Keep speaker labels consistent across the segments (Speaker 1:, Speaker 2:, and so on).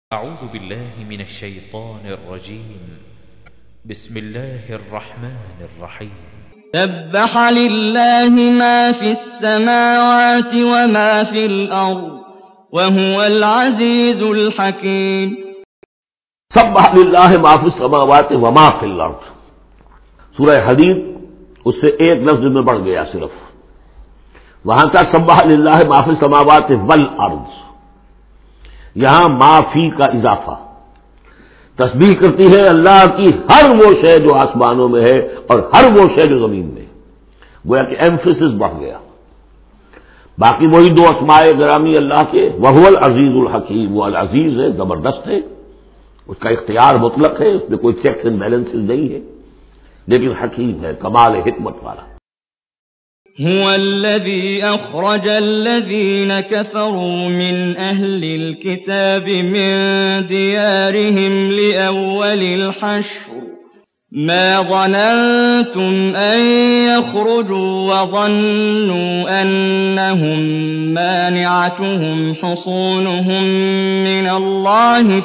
Speaker 1: أعوذ بالله من الشيطان الرجيم. بسم الله الرحمن الرحيم.
Speaker 2: سبح لله ما في السماوات وما في الأرض وهو العزيز الحكيم.
Speaker 3: سبح للہ ما فی السماوات وما فی الارض. سورہ حدید اس سے ایک لفظ میں بڑھ گیا صرف. وہاں تھا سبح للہ ما فی السماوات والارض، یہاں ما فی کا اضافہ. تسبیح کرتی ہے اللہ کی ہر وہ شے جو آسمانوں میں ہے اور ہر وہ شے جو زمین میں ہے. گویا کہ ایمفیسس بڑھ گیا. باقی وہی دو اسماء گرامی اللہ کے، وہو العزیز الحکیم. وہ العزیز ہے، زبردست ہے، اس کا اختیار مطلق ہے، اس میں کوئی چیکس اینڈ بیلنسز نہیں ہے، لیکن حکیم ہے، کمال حکمت والا.
Speaker 2: هو الذي أخرج الذين كفروا من أهل الكتاب من ديارهم لأول الحشر ما ظننتم أن يخرجوا وظنوا أنهم مانعتهم حصونهم من الله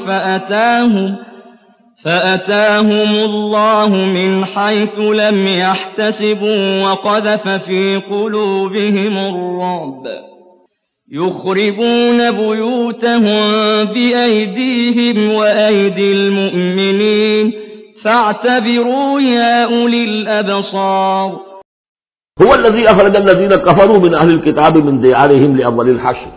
Speaker 2: فأتاهم الله من حيث لم يحتسبوا وقذف في قلوبهم الرعب يخربون بيوتهم بأيديهم وأيدي المؤمنين فاعتبروا يا أولي الأبصار.
Speaker 3: هو الذي أخرج الذين كفروا من أهل الكتاب من ديارهم لأول الحشر.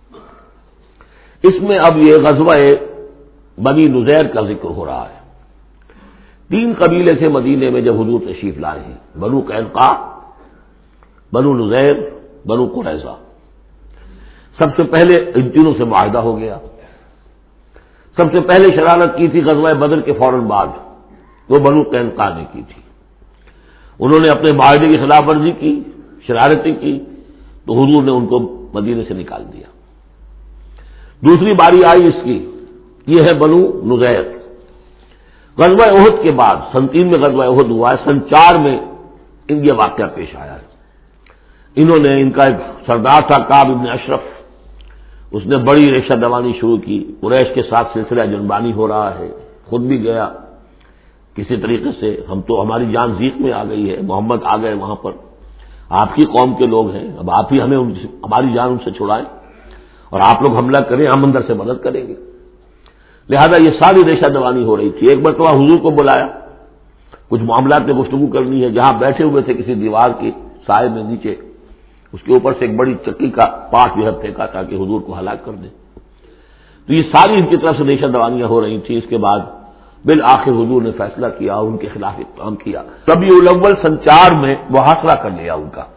Speaker 3: اس میں اب یہ غزوہ بنی نذیر کا ذکر ہو رہا ہے. تین قبیلے تھے مدینے میں جب حضور تشریف لائے ہیں، بنو قینقاع، بنو نذیر، بنو قریظہ. سب سے پہلے ان تینوں سے معاہدہ ہو گیا. سب سے پہلے شرارت کی تھی غزوہ بدر کے فوراً بعد، وہ بنو قینقاع نے کی تھی. انہوں نے اپنے معاہدے کی خلاف ورزی کی، شرارتیں کی، تو حضور نے ان کو مدینے سے نکال دیا. دوسری باری آئی اس کی، یہ ہے بنو نذیر. غزوہ احد کے بعد سن 3 میں غزوہ احد ہوا ہے، سن 4 میں ان یہ واقعہ پیش آیا ہے. انہوں نے، ان کا ایک سردار تھا کعب ابن اشرف، اس نے بڑی ریشہ دوانی شروع کی. قریش کے ساتھ سلسلہ جنبانی ہو رہا ہے، خود بھی گیا کسی طریقے سے. ہم تو، ہماری جان زیق میں آ گئی ہے، محمد آ گئے وہاں پر، آپ کی قوم کے لوگ ہیں، اب آپ ہی ہمیں ہماری جان ان سے چھڑائیں اور آپ لوگ حملہ کریں، ہم اندر سے مدد کریں گے. لہذا یہ ساری ریشہ دوانی ہو رہی تھی. ایک مرتبہ حضور کو بلایا، کچھ معاملات میں گفتگو کرنی ہے. جہاں بیٹھے ہوئے تھے کسی دیوار کی سائے میں نیچے، اس کے اوپر سے ایک بڑی چکی کا پاٹ جو ہے پھینکا تاکہ حضور کو ہلاک کر دے. تو یہ ساری ان کی طرف سے ریشہ دوانیاں ہو رہی تھیں. اس کے بعد بالآخر حضور نے فیصلہ کیا، ان کے خلاف اقدام کیا. ربیع الاول سن 4 میں محاصرہ کر لیا ان کا.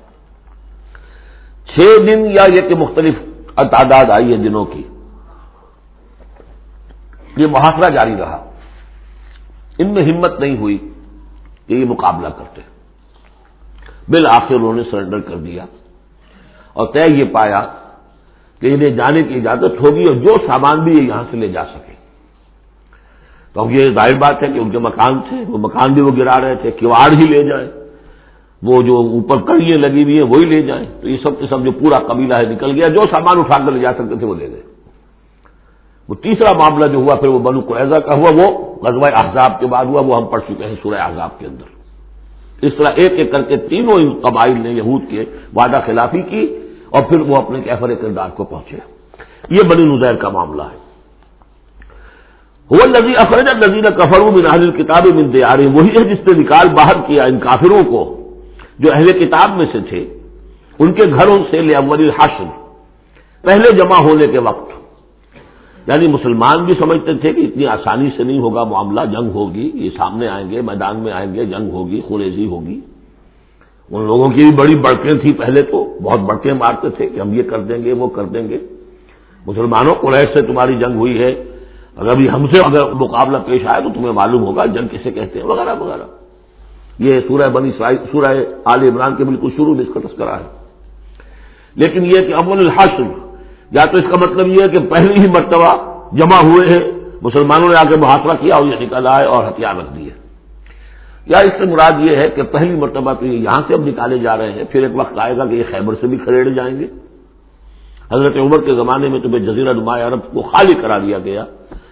Speaker 3: 6 دن یا یہ کہ مختلف تعداد آئی ہے دنوں کی، یہ محاصرہ جاری رہا. ان میں ہمت نہیں ہوئی کہ یہ مقابلہ کرتے. بالآخر انہوں نے سرنڈر کر دیا اور طے یہ پایا کہ انہیں جانے کی اجازت ہوگی اور جو سامان بھی یہ یہاں سے لے جا سکے. تو اب یہ ظاہر بات ہے کہ ان کے مکان تھے، وہ مکان بھی وہ گرا رہے تھے، کواڑ ہی لے جائیں، وہ جو اوپر کڑیاں لگی ہوئی ہیں وہی لے جائیں. تو یہ سب کے سب جو پورا قبیلہ ہے نکل گیا، جو سامان اٹھا کر لے جا سکتے تھے وہ لے گئے. وہ تیسرا معاملہ جو ہوا پھر وہ بنو قریظہ کا ہوا، وہ غزوہ احزاب کے بعد ہوا، وہ ہم پڑھ چکے ہیں سورہ احزاب کے اندر. اس طرح ایک ایک کر کے تینوں ان قبائل نے یہود کے وعدہ خلافی کی اور پھر وہ اپنے کیفر کردار کو پہنچے. یہ بنی نذیر کا معاملہ ہے. هو الذی اخرج الذین کفروا من اہل الکتاب من دیارہم. وہی ہے جس نے نکال باہر کیا ان کافروں کو جو اہل کتاب میں سے تھے، ان کے گھروں سے لاول الحشر، پہلے جمع ہونے کے وقت. یعنی مسلمان بھی سمجھتے تھے کہ اتنی آسانی سے نہیں ہوگا معاملہ، جنگ ہوگی، یہ سامنے آئیں گے، میدان میں آئیں گے، جنگ ہوگی، خونریزی ہوگی. ان لوگوں کی بھی بڑی بڑکیں تھیں، پہلے تو بہت بڑکیں مارتے تھے کہ ہم یہ کر دیں گے، وہ کر دیں گے. مسلمانوں، قریش سے تمہاری جنگ ہوئی ہے، اگر بھی ہم سے اگر مقابلہ پیش آئے تو تمہیں معلوم ہوگا جنگ کسے کہتے ہیں، وغیرہ وغیرہ. یہ سورہ بنی اسرائیل، سورہ آل عمران کے بالکل شروع میں اس کا تذکرہ ہے. لیکن یہ کہ اول الحشر، یا تو اس کا مطلب یہ ہے کہ پہلی ہی مرتبہ جمع ہوئے ہیں مسلمانوں نے، آ کے محاصرہ کیا اور یہ نکل آئے اور ہتھیار رکھ دیے. یا اس سے مراد یہ ہے کہ پہلی مرتبہ تو یہ یہاں سے اب نکالے جا رہے ہیں، پھر ایک وقت آئے گا کہ یہ خیبر سے بھی کھریڑے جائیں گے. حضرت عمر کے زمانے میں تو جزیرہ نما عرب کو خالی کرا دیا گیا،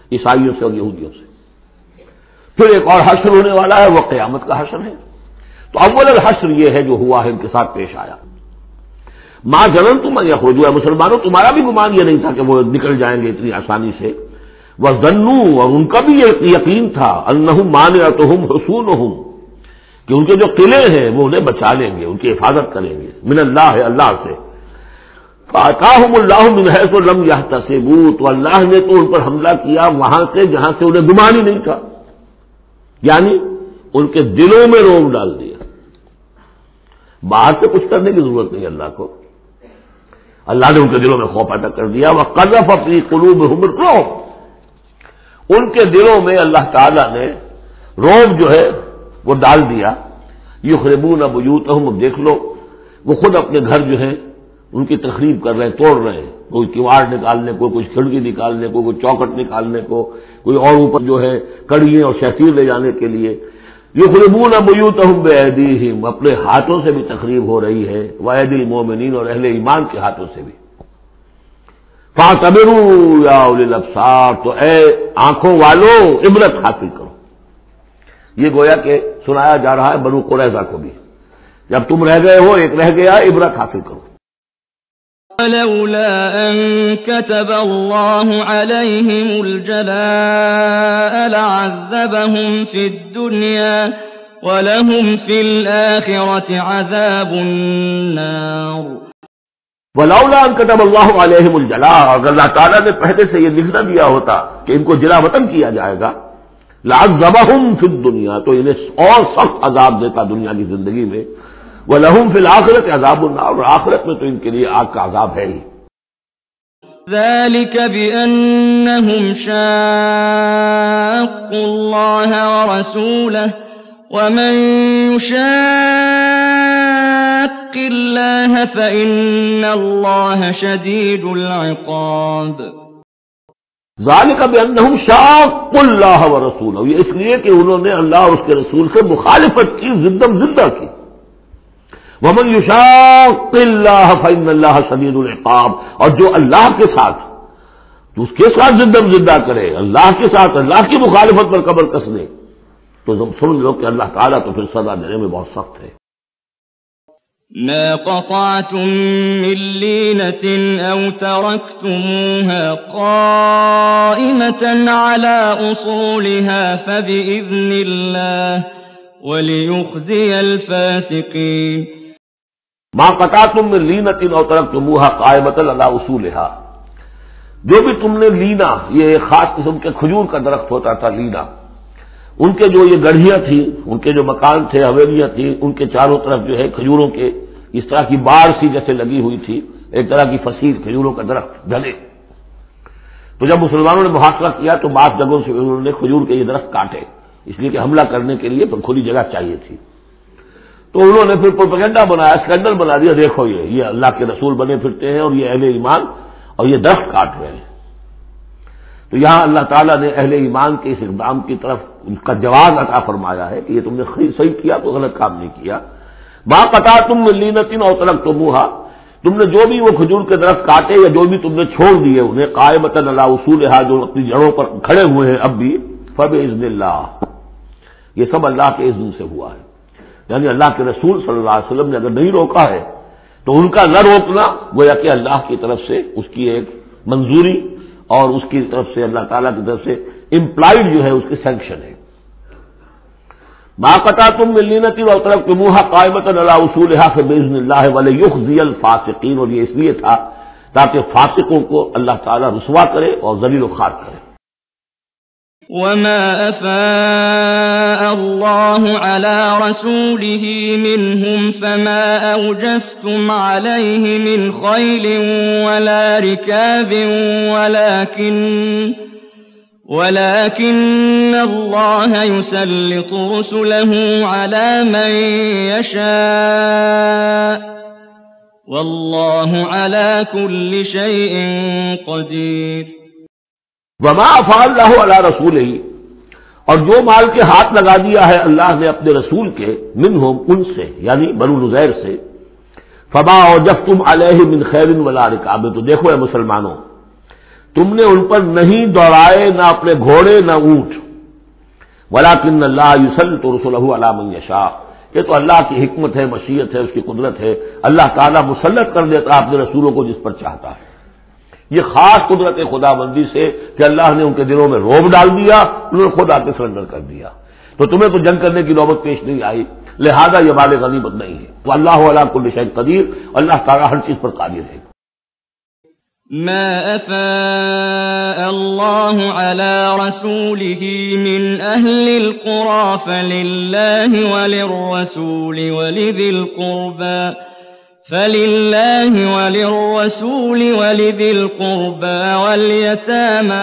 Speaker 3: عیسائیوں سے اور یہودیوں سے۔ پھر ایک اور حشر ہونے والا ہے، وہ قیامت کا حشر ہے۔ تو اول الحشر یہ ہے جو ہوا ہے، ان کے ساتھ پیش آیا۔ ما ظننتم ان یخرجوا، اے مسلمانوں تمہارا بھی گمان یہ نہیں تھا کہ وہ نکل جائیں گے اتنی آسانی سے۔ وظنوا، اور ان کا بھی یہ یقین تھا، انہم مانعتہم حصونہم، کہ ان کے جو قلعے ہیں وہ انہیں بچا لیں گے، ان کی حفاظت کریں گے، من اللہ، اللہ سے۔ فَأَتَاهُمُ اللَّهُ مِنْ حَيْثُ لَمْ يَحْتَسِبُوا، تو اللہ نے تو ان پر حملہ کیا وہاں سے جہاں سے انہیں گمان ہی نہیں تھا، یعنی ان کے دلوں میں رعب ڈال دیا۔ باہر سے کچھ کرنے کی ضرورت نہیں اللہ کو، اللہ نے ان کے دلوں میں خوف پیدا کر دیا۔ وَقَذَفَ فِي قُلُوبِهِمُ الرُّعْبَ، ان کے دلوں میں اللہ تعالیٰ نے رعب جو ہے وہ ڈال دیا۔ یخربون بیوتہم، اب دیکھ لو وہ خود اپنے گھر جو ہے ان کی تخریب کر رہے ہیں، توڑ رہے ہیں، کوئی کیواڑ نکالنے کو، کوئی کھڑکی نکالنے کو، کوئی چوکٹ نکالنے کو، کوئی اور اوپر جو ہے کڑیاں اور شہتیر لے جانے کے لیے۔ یخربون بیوتہم بایدیہم، اپنے ہاتھوں سے بھی تخریب ہو رہی ہے، وایدی المومنین، اور اہل ایمان کے ہاتھوں سے بھی۔ فاعتبروا یا اولی الابصار، تو اے آنکھوں والوں عبرت حاصل کرو۔ یہ گویا کہ سنایا جا رہا ہے بنو قریظہ کو بھی، جب تم رہ گئے ہو ایک رہ گیا، عبرت حاصل کرو۔
Speaker 2: ولولا أن كتب الله عليهم الجلاء لعذبهم في الدنيا ولهم في الآخرة عذاب النار۔
Speaker 3: ولولا ان كتب الله عليهم الجلاء، اگر اللہ تعالیٰ نے پہلے سے یہ لکھ نہ دیا ہوتا کہ ان کو جلا وطن کیا جائے گا، لعذبهم في الدنيا، تو انہیں اور سخت عذاب دیتا دنیا کی زندگی میں، وَلَهُمْ فِي الْآخِرَةِ عَذَابُ النَّارِ، اور آخرت میں تو ان کے لیے آگ کا عذاب ہے ہی۔
Speaker 2: ذلك بأنهم شاقوا الله ورسوله ومن يشاق الله فإن الله شديد العقاب۔
Speaker 3: ذالک بأنہم شاقوا اللہ ورسولہ، یہ اس لیے کہ انہوں نے اللہ اور اس کے رسول سے مخالفت کی، زدم زدہ کی۔ ومن یشاق اللہ فإن اللہ شدید العقاب، اور جو اللہ کے ساتھ، تو اس کے ساتھ زدم زدہ کرے، اللہ کے ساتھ اللہ کی مخالفت پر کمر کس لے، تو تم سن لو کہ اللہ تعالیٰ تو پھر سزا دینے میں بہت سخت ہے۔
Speaker 2: ما قطعتم من لينة أو تركتموها قائمة على أصولها فبإذن الله وليخزي الفاسقين۔
Speaker 3: ما قطعتم من لینۃ او ترکتموها قائمۃ علی اصولها، جو بھی تم نے لینا، یہ ایک خاص قسم کے کھجور کا درخت ہوتا تھا لینا، ان کے جو یہ گڑھیاں تھیں، ان کے جو مکان تھے، حویلیاں تھیں، ان کے چاروں طرف جو ہے کھجوروں کے اس طرح کی باڑ سی جیسے لگی ہوئی تھی، ایک طرح کی فصیل کھجوروں کا درخت ڈھلے۔ تو جب مسلمانوں نے محاصرہ کیا تو بعض جگہوں سے انہوں نے کھجور کے یہ درخت کاٹے، اس لیے کہ حملہ کرنے کے لیے کھلی جگہ چاہیے تھی۔ تو انہوں نے پھر پروپیگنڈا بنایا، اسکینڈل بنا دیا، دیکھو یہ اللہ کے رسول بنے پھرتے ہیں اور یہ اہل ایمان اور یہ درخت کاٹ رہے ہیں۔ تو یہاں اللہ تعالیٰ نے اہل ایمان کے اس اقدام کی طرف ان کا جواز عطا فرمایا ہے کہ یہ تم نے صحیح کیا، تو غلط کام نہیں کیا۔ ما قطعتم من لینۃ او ترکتموها، تم نے جو بھی وہ کھجور کے درخت کاٹے یا جو بھی تم نے چھوڑ دیے انہیں، قائمۃ علی اصولها، جو اپنی جڑوں پر کھڑے ہوئے ہیں اب بھی، فباذن اللہ، یہ سب اللہ کے اذن سے ہوا ہے۔ یعنی اللہ کے رسول صلی اللہ علیہ وسلم نے اگر نہیں روکا ہے تو ان کا نہ روکنا گویا کہ اللہ کی طرف سے اس کی ایک منظوری اور اس کی طرف سے اللہ تعالیٰ کی طرف سے امپلائڈ جو ہے اس کی سینکشن ہے۔ ما قطعتم من لینۃ او ترکتموها قائمۃ علی اصولها فباذن اللہ ولیخزی الفاسقین، اور یہ اس لیے تھا تاکہ فاسقوں کو اللہ تعالیٰ رسوا کرے اور ذلیل و خوار کرے۔
Speaker 2: وما أفاء الله على رسوله منهم فما أوجفتم عليه من خيل ولا ركاب ولكن الله يسلط رسله على من يشاء والله على كل شيء قدير۔
Speaker 3: وما افاء اللہ علی رسولہ، اور جو مال کے ہاتھ لگا دیا ہے اللہ نے اپنے رسول کے، منہم، ان سے، یعنی بنو نذیر سے، فما اوجفتم علیہ من خیر ولا رکاب، تو دیکھو اے مسلمانوں، تم نے ان پر نہیں دوڑائے نہ اپنے گھوڑے نہ اونٹ، ولیکن اللہ یسلط رسلہ علی من یشاء، یہ تو اللہ کی حکمت ہے، مشیت ہے، اس کی قدرت ہے، اللہ تعالیٰ مسلط کر دیتا ہے اپنے رسولوں کو جس پر چاہتا ہے۔ یہ خاص قدرت خدا بندی سے کہ اللہ نے ان کے دلوں میں رعب ڈال دیا، انہوں نے خود آ کے سرنڈر کر دیا، تو تمہیں تو جنگ کرنے کی نوبت پیش نہیں آئی، لہذا یہ مال غنیمت نہیں ہے۔ تو اللہ علی کل شیء قدیر، اللہ تعالیٰ ہر چیز پر قادر ہے۔
Speaker 2: ما أفاء الله على رسوله من أهل القرى فلله وللرسول ولذي القربى واليتامى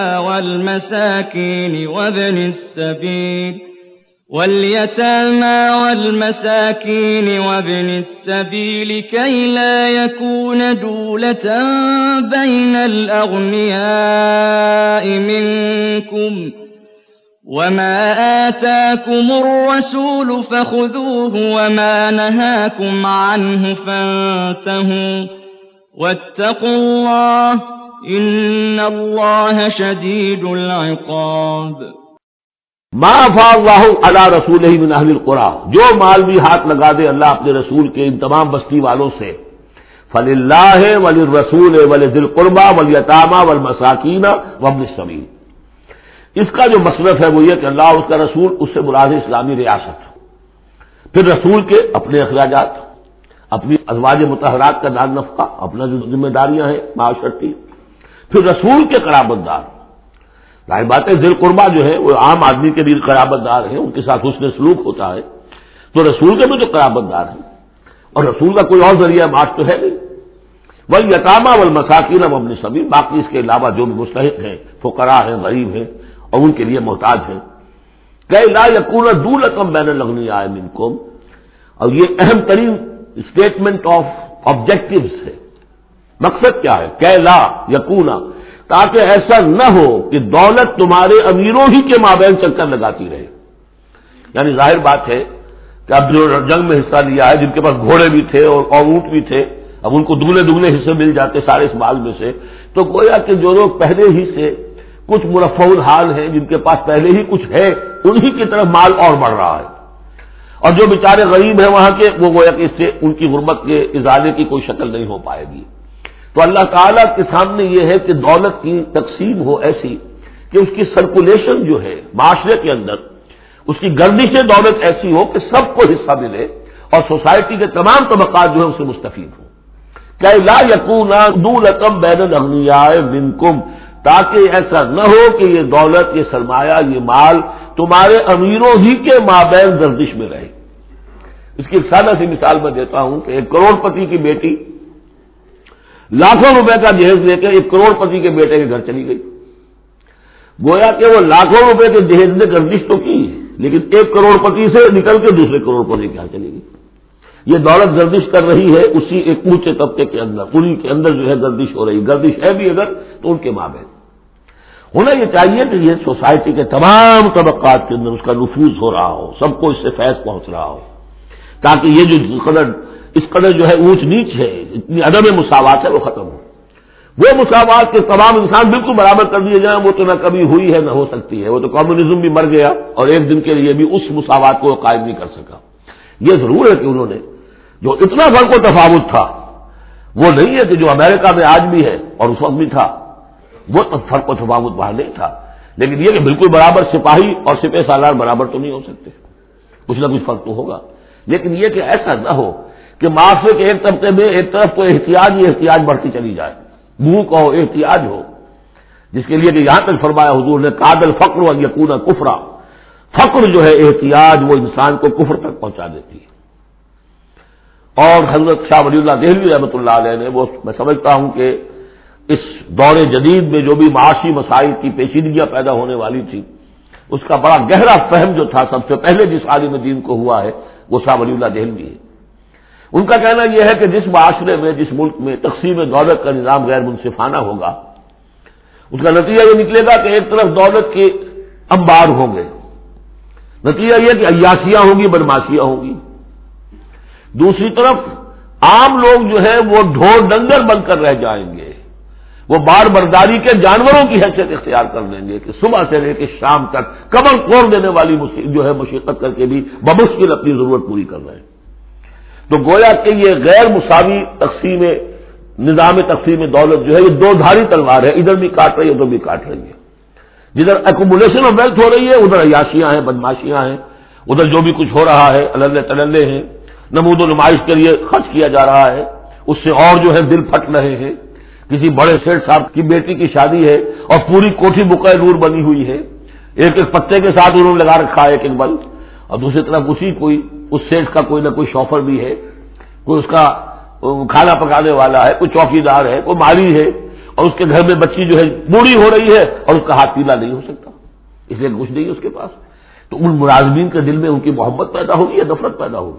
Speaker 2: والمساكين وابن السبيل كي لا يكون دولة بين الأغنياء منكم، وما آتاكم الرسول فخذوه وما نهاكم عنه فانتهوا، واتقوا الله إن الله شديد العقاب۔
Speaker 3: ما افاء اللہ علی رسولہ من اہل القری، جو مال بھی ہاتھ لگا دے اللہ اپنے رسول کے ان تمام بستی والوں سے، فللہ وللرسول ولذی القربى والیتامى والمساکین وابن السبیل، اس کا جو مصرف ہے وہ یہ کہ اللہ اور اس کا رسول، اس سے مراد ہے اسلامی ریاست، پھر رسول کے اپنے اخراجات، اپنی ازواج مطہرات کا نان نفقہ، اپنا جو ذمہ داریاں ہیں معاشرتی، پھر رسول کے قرابت دار، ظاہر بات ہے ذی القربہ جو ہے وہ عام آدمی کے بھی قرابت دار ہیں، ان کے ساتھ حسن سلوک ہوتا ہے، تو رسول کے بھی تو قرابت دار ہیں، اور رسول کا کوئی اور ذریعہ معاش تو ہے نہیں۔ والیتامى والمساکین وابن السبیل، باقی اس کے علاوہ جو بھی مستحق ہیں، فقراء ہیں، غریب ہیں اور ان کے لیے محتاج ہیں، کہ لا یکون دولۃ بین الاغنیاء منکم، اور یہ اہم ترین اسٹیٹمنٹ آف آبجیکٹوز ہے، مقصد کیا ہے؟ کہ لا یکون، تاکہ ایسا نہ ہو کہ دولت تمہارے امیروں ہی کے مابین چکر لگاتی رہے، یعنی ظاہر بات ہے کہ اب جو جنگ میں حصہ لیا ہے، جن کے پاس گھوڑے بھی تھے اور اونٹ بھی تھے، اب ان کو دگنے حصے مل جاتے سارے اس مال میں سے، تو گویا کہ جو لوگ پہلے ہی سے کچھ مرفع الحال ہیں، جن کے پاس پہلے ہی کچھ ہے، انہی کی طرف مال اور بڑھ رہا ہے، اور جو بیچارے غریب ہیں وہاں کے، وہ گویا کہ اس سے ان کی غربت کے ازالے کی کوئی شکل نہیں ہو پائے گی۔ تو اللہ تعالیٰ کے سامنے یہ ہے کہ دولت کی تقسیم ہو ایسی کہ اس کی سرکولیشن جو ہے معاشرے کے اندر، اس کی گردش دولت ایسی ہو کہ سب کو حصہ ملے اور سوسائٹی کے تمام طبقات جو ہے اس سے مستفید ہوں۔ کہ لا یکون دولۃ بین الاغنیاء منکم، تاکہ ایسا نہ ہو کہ یہ دولت، یہ سرمایہ، یہ مال تمہارے امیروں ہی کے مابین گردش میں رہے۔ اس کی ایک سادہ سی مثال میں دیتا ہوں کہ ایک کروڑ پتی کی بیٹی لاکھوں روپے کا جہیز لے کے ایک کروڑ پتی کے بیٹے کے گھر چلی گئی، گویا کہ وہ لاکھوں روپے کے جہیز نے گردش تو کی، لیکن ایک کروڑ پتی سے نکل کے دوسرے کروڑ پتی کے گھر چلی گئی۔ یہ دولت گردش کر رہی ہے اسی ایک اونچے طبقے کے اندر، انہی کے اندر جو ہے گردش ہو رہی، گردش ہے بھی اگر تو ان کے مابین۔ ہونا یہ چاہیے کہ یہ سوسائٹی کے تمام طبقات کے اندر اس کا نفوذ ہو رہا ہو، سب کو اس سے فیض پہنچ رہا ہو، تاکہ یہ جو اس قدر جو ہے اونچ نیچ ہے، اتنی عدم مساوات ہے، وہ ختم ہو۔ وہ مساوات کے تمام انسان بالکل برابر کر دیے جائیں، وہ تو نہ کبھی ہوئی ہے نہ ہو سکتی ہے، وہ تو کمیونزم بھی مر گیا اور ایک دن کے لیے بھی اس مساوات کو قائم نہیں کر سکا۔ یہ ضرور ہے کہ انہوں نے جو اتنا فرق و تفاوت تھا، وہ نہیں ہے کہ جو امریکہ میں آج بھی ہے اور اس وقت بھی تھا، وہ فرق و تفاوت وہاں نہیں تھا، لیکن یہ کہ بالکل برابر سپاہی اور سپہ سالار برابر تو نہیں ہو سکتے، کچھ نہ کچھ فرق تو ہوگا، لیکن یہ کہ ایسا نہ ہو کہ معاشرے کے ایک طبقے میں ایک طرف تو احتیاج ہی احتیاج بڑھتی چلی جائے، بھوک ہو، احتیاج ہو، جس کے لیے کہ یہاں تک فرمایا حضور نے کاد الفقر ان یکون کفرا، فقر جو ہے احتیاج وہ انسان کو کفر تک پہنچا دیتی ہے۔ اور حضرت شاہ ولی اللہ دہلوی رحمۃ اللہ علیہ نے، وہ میں سمجھتا ہوں کہ اس دور جدید میں جو بھی معاشی مسائل کی پیچیدگیاں پیدا ہونے والی تھی، اس کا بڑا گہرا فہم جو تھا سب سے پہلے جس عالم دین کو ہوا ہے وہ شاہ ولی اللہ دہلوی ہے۔ ان کا کہنا یہ ہے کہ جس معاشرے میں، جس ملک میں تقسیم دولت کا نظام غیر منصفانہ ہوگا، اس کا نتیجہ یہ نکلے گا کہ ایک طرف دولت کے انبار ہوں گے، نتیجہ یہ کہ عیاشیاں ہوں گی، بدماشیاں ہوں گی، دوسری طرف عام لوگ جو ہے وہ ڈھور ڈنگر بن کر رہ جائیں گے، وہ بار برداری کے جانوروں کی حیثیت اختیار کر لیں گے کہ صبح سے لے کے شام تک کمر توڑ دینے والی جو ہے مشقت کر کے بھی بمشکل اپنی ضرورت پوری کر رہے ہیں۔ تو گویا کہ یہ غیر مساوی نظام تقسیم دولت جو ہے یہ دو دھاری تلوار ہے، ادھر بھی کاٹ رہی ہے ادھر بھی کاٹ رہی ہے۔ جدھر ایکومولیشن آف ویلتھ ہو رہی ہے ادھر عیاشیاں ہیں، بدماشیاں ہیں، ادھر جو بھی کچھ ہو رہا ہے اللہ تللے ہیں، نمود و نمائش کے لیے خرچ کیا جا رہا ہے، اس سے اور جو ہے دل پھٹ رہے ہیں۔ کسی بڑے سیٹ صاحب کی بیٹی کی شادی ہے اور پوری کوٹھی بقائے نور بنی ہوئی ہے، ایک ایک پتے کے ساتھ انہوں نے لگا رکھا ہے ایک ایک بلب، اور دوسری طرف اس سیٹ کا کوئی نہ کوئی شوفر بھی ہے، کوئی اس کا کھانا پکانے والا ہے، کوئی چوکیدار ہے، کوئی مالی ہے، اور اس کے گھر میں بچی جو ہے بوڑھی ہو رہی ہے اور اس کا ہاتھ پیلا نہیں ہو سکتا، اس لیے کچھ نہیں ہے اس کے پاس۔ تو ان ملازمین کے دل میں ان کی محبت پیدا ہوگی یا نفرت پیدا ہوگی؟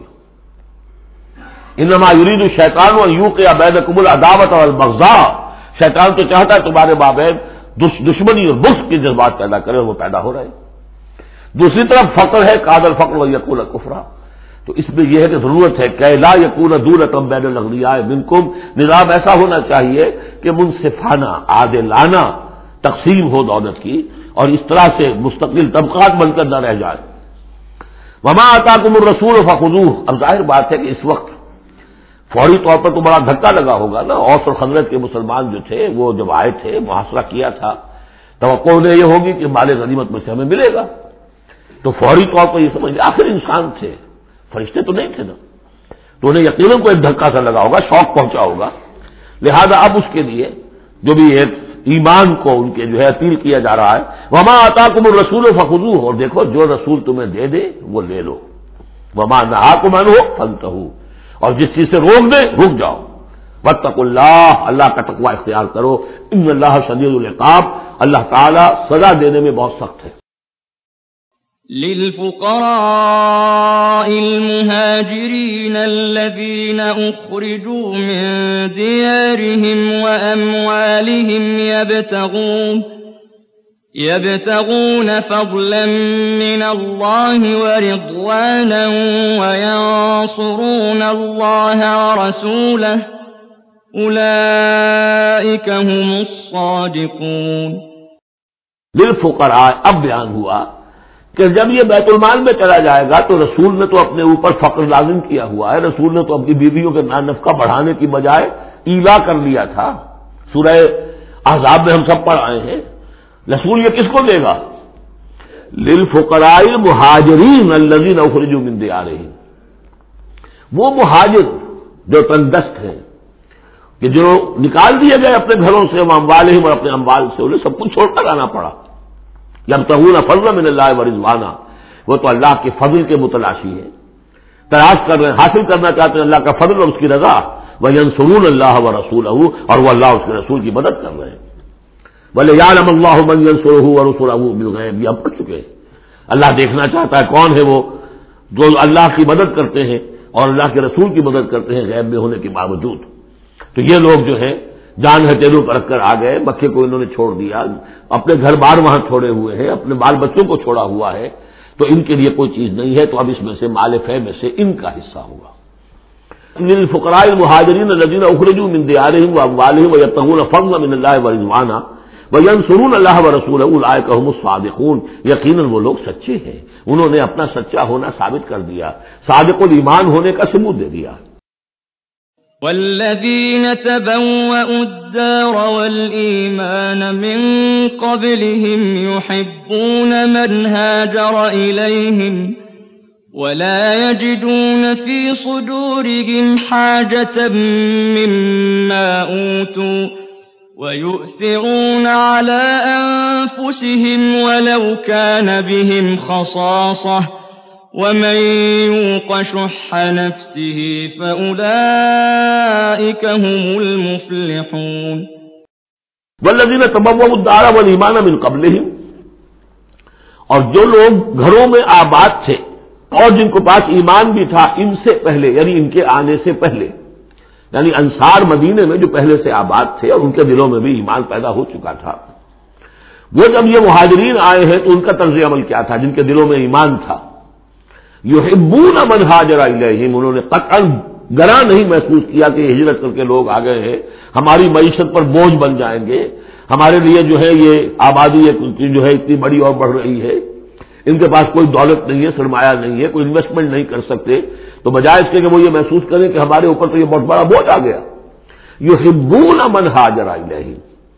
Speaker 3: انما یرید الشیطان ان یوقع بینکم العداوۃ والبغضاء، شیطان تو چاہتا ہے تمہارے مابین دشمنی اور بغض کے جذبات پیدا کرے، اور وہ پیدا ہو رہے ہیں۔ دوسری طرف فقر ہے، کاد الفقر ویکون کفرا، تو اس میں یہ ہے کہ ضرورت ہے کہ لا یکون دولۃ بین الاغنیاء منکم، نظام ایسا ہونا چاہیے کہ منصفانہ عادلانہ تقسیم ہو دولت کی، اور اس طرح سے مستقل طبقات بن کر نہ رہ جائے۔ وما آتاکم الرسول فخذوہ، اب ظاہر بات ہے کہ اس وقت فوری طور پر تو بڑا دھکا لگا ہوگا نا، اوس اور خزرج کے مسلمان جو تھے وہ جب آئے تھے محاصرہ کیا تھا، توقع انہیں یہ ہوگی کہ مال غنیمت میں سے ہمیں ملے گا، تو فوری طور پر یہ سمجھ آخر انسان تھے، فرشتے تو نہیں تھے نا، تو انہیں یقیناً کوئی دھکا سا لگا ہوگا، شوق پہنچا ہوگا، لہذا اب اس کے لیے جو بھی ایک ایمان کو ان کے جو ہے اپیل کیا جا رہا ہے، وما آتاکم الرسول فخذوہ، اور دیکھو جو رسول تمہیں دے دے وہ لے لو، وما نہاکم عنہ فانتہوا، اور جس چیز سے روک دے رک جاؤ، واتقوا اللہ، اللہ کا تقوی اختیار کرو، ان اللہ شدید العقاب، اللہ تعالیٰ سزا دینے میں بہت سخت ہے۔
Speaker 2: للفقراء المهاجرين الذين أخرجوا من ديارهم وأموالهم يبتغون فضلا من الله ورضوانا وينصرون الله ورسوله أولئك هم الصادقون۔
Speaker 3: للفقراء، اب بیان ہوا کہ جب یہ بیت المال میں چلا جائے گا تو رسول نے تو اپنے اوپر فقر لازم کیا ہوا ہے، رسول نے تو اپنی بیویوں کے نفقہ بڑھانے کی بجائے ایلا کر لیا تھا، سورہ احزاب میں ہم سب پڑھ آئے ہیں۔ رسول یہ کس کو دے گا؟ للفقراء المہاجرین الذین اخرجوا من دیارہم، وہ مہاجر جو تندست ہیں، کہ جو نکال دیے گئے اپنے گھروں سے، اموالہم، اور اپنے اموال سے، انہیں سب کچھ چھوڑ کر آنا پڑا۔ یبتغون فضلا من اللہ ورضوانا، وہ تو اللہ کے فضل کے متلاشی ہیں، تلاش کر رہے ہیں، حاصل کرنا چاہتے ہیں اللہ کا فضل اور اس کی رضا، وینصرون اللہ ورسولہ، اور وہ اللہ اس کے رسول کی مدد کر رہے ہیں۔ وَلِيَعْلَمَ اللَّهُ مَن يَنصُرُهُ وَرُسُلَهُ بِالْغَیب، یہ ہم پڑھ چکے ہیں۔ اللہ دیکھنا چاہتا ہے کون ہے وہ جو اللہ کی مدد کرتے ہیں اور اللہ کے رسول کی مدد کرتے ہیں غیب میں ہونے کے باوجود۔ تو یہ لوگ جو ہے جان ہتھیلیوں پر رکھ کر آ گئے، مکے کو انہوں نے چھوڑ دیا، اپنے گھر بار وہاں چھوڑے ہوئے ہیں، اپنے بال بچوں کو چھوڑا ہوا ہے، تو ان کے لیے کوئی چیز نہیں ہے، تو اب اس میں سے مال فے میں سے ان کا حصہ ہوگا۔ للفقراء المہاجرین الذین اخرجوا من دیارہم واموالہم ویبتغون فضلا من اللہ ورضوانا وینصرون اللہ ورسولہ اولئک هم الصادقون، یقیناً وہ لوگ سچے ہیں، انہوں نے اپنا سچا ہونا ثابت کر دیا، صادق الایمان ہونے کا ثبوت دے دیا۔
Speaker 2: والذين تبوأوا الدار والإيمان من قبلهم يحبون من هاجر إليهم ولا يجدون في صدورهم حاجة مما أوتوا ويؤثرون على أنفسهم ولو كان بهم خصاصة ومن يوق شح نفسه فأولئك هم المفلحون۔
Speaker 3: والذین تبوأوا الدار والایمان من قبلہم، اور جو لوگ گھروں میں آباد تھے اور جن کو پاس ایمان بھی تھا ان سے پہلے، یعنی ان کے آنے سے پہلے، یعنی انصار مدینے میں جو پہلے سے آباد تھے اور ان کے دلوں میں بھی ایمان پیدا ہو چکا تھا، وہ جب یہ مہاجرین آئے ہیں تو ان کا طرز عمل کیا تھا؟ جن کے دلوں میں ایمان تھا، یحبون من ہاجر الیہم، انہوں نے قطعاً گراں نہیں محسوس کیا کہ ہجرت کر کے لوگ آ گئے ہیں، ہماری معیشت پر بوجھ بن جائیں گے، ہمارے لیے جو ہے یہ آبادی جو ہے اتنی بڑی اور بڑھ رہی ہے، ان کے پاس کوئی دولت نہیں ہے، سرمایہ نہیں ہے، کوئی انویسٹمنٹ نہیں کر سکتے، تو بجائے اس کے کہ وہ یہ محسوس کریں کہ ہمارے اوپر تو یہ بہت بڑا بوجھ آ گیا، یحبون من ہاجر الیہم،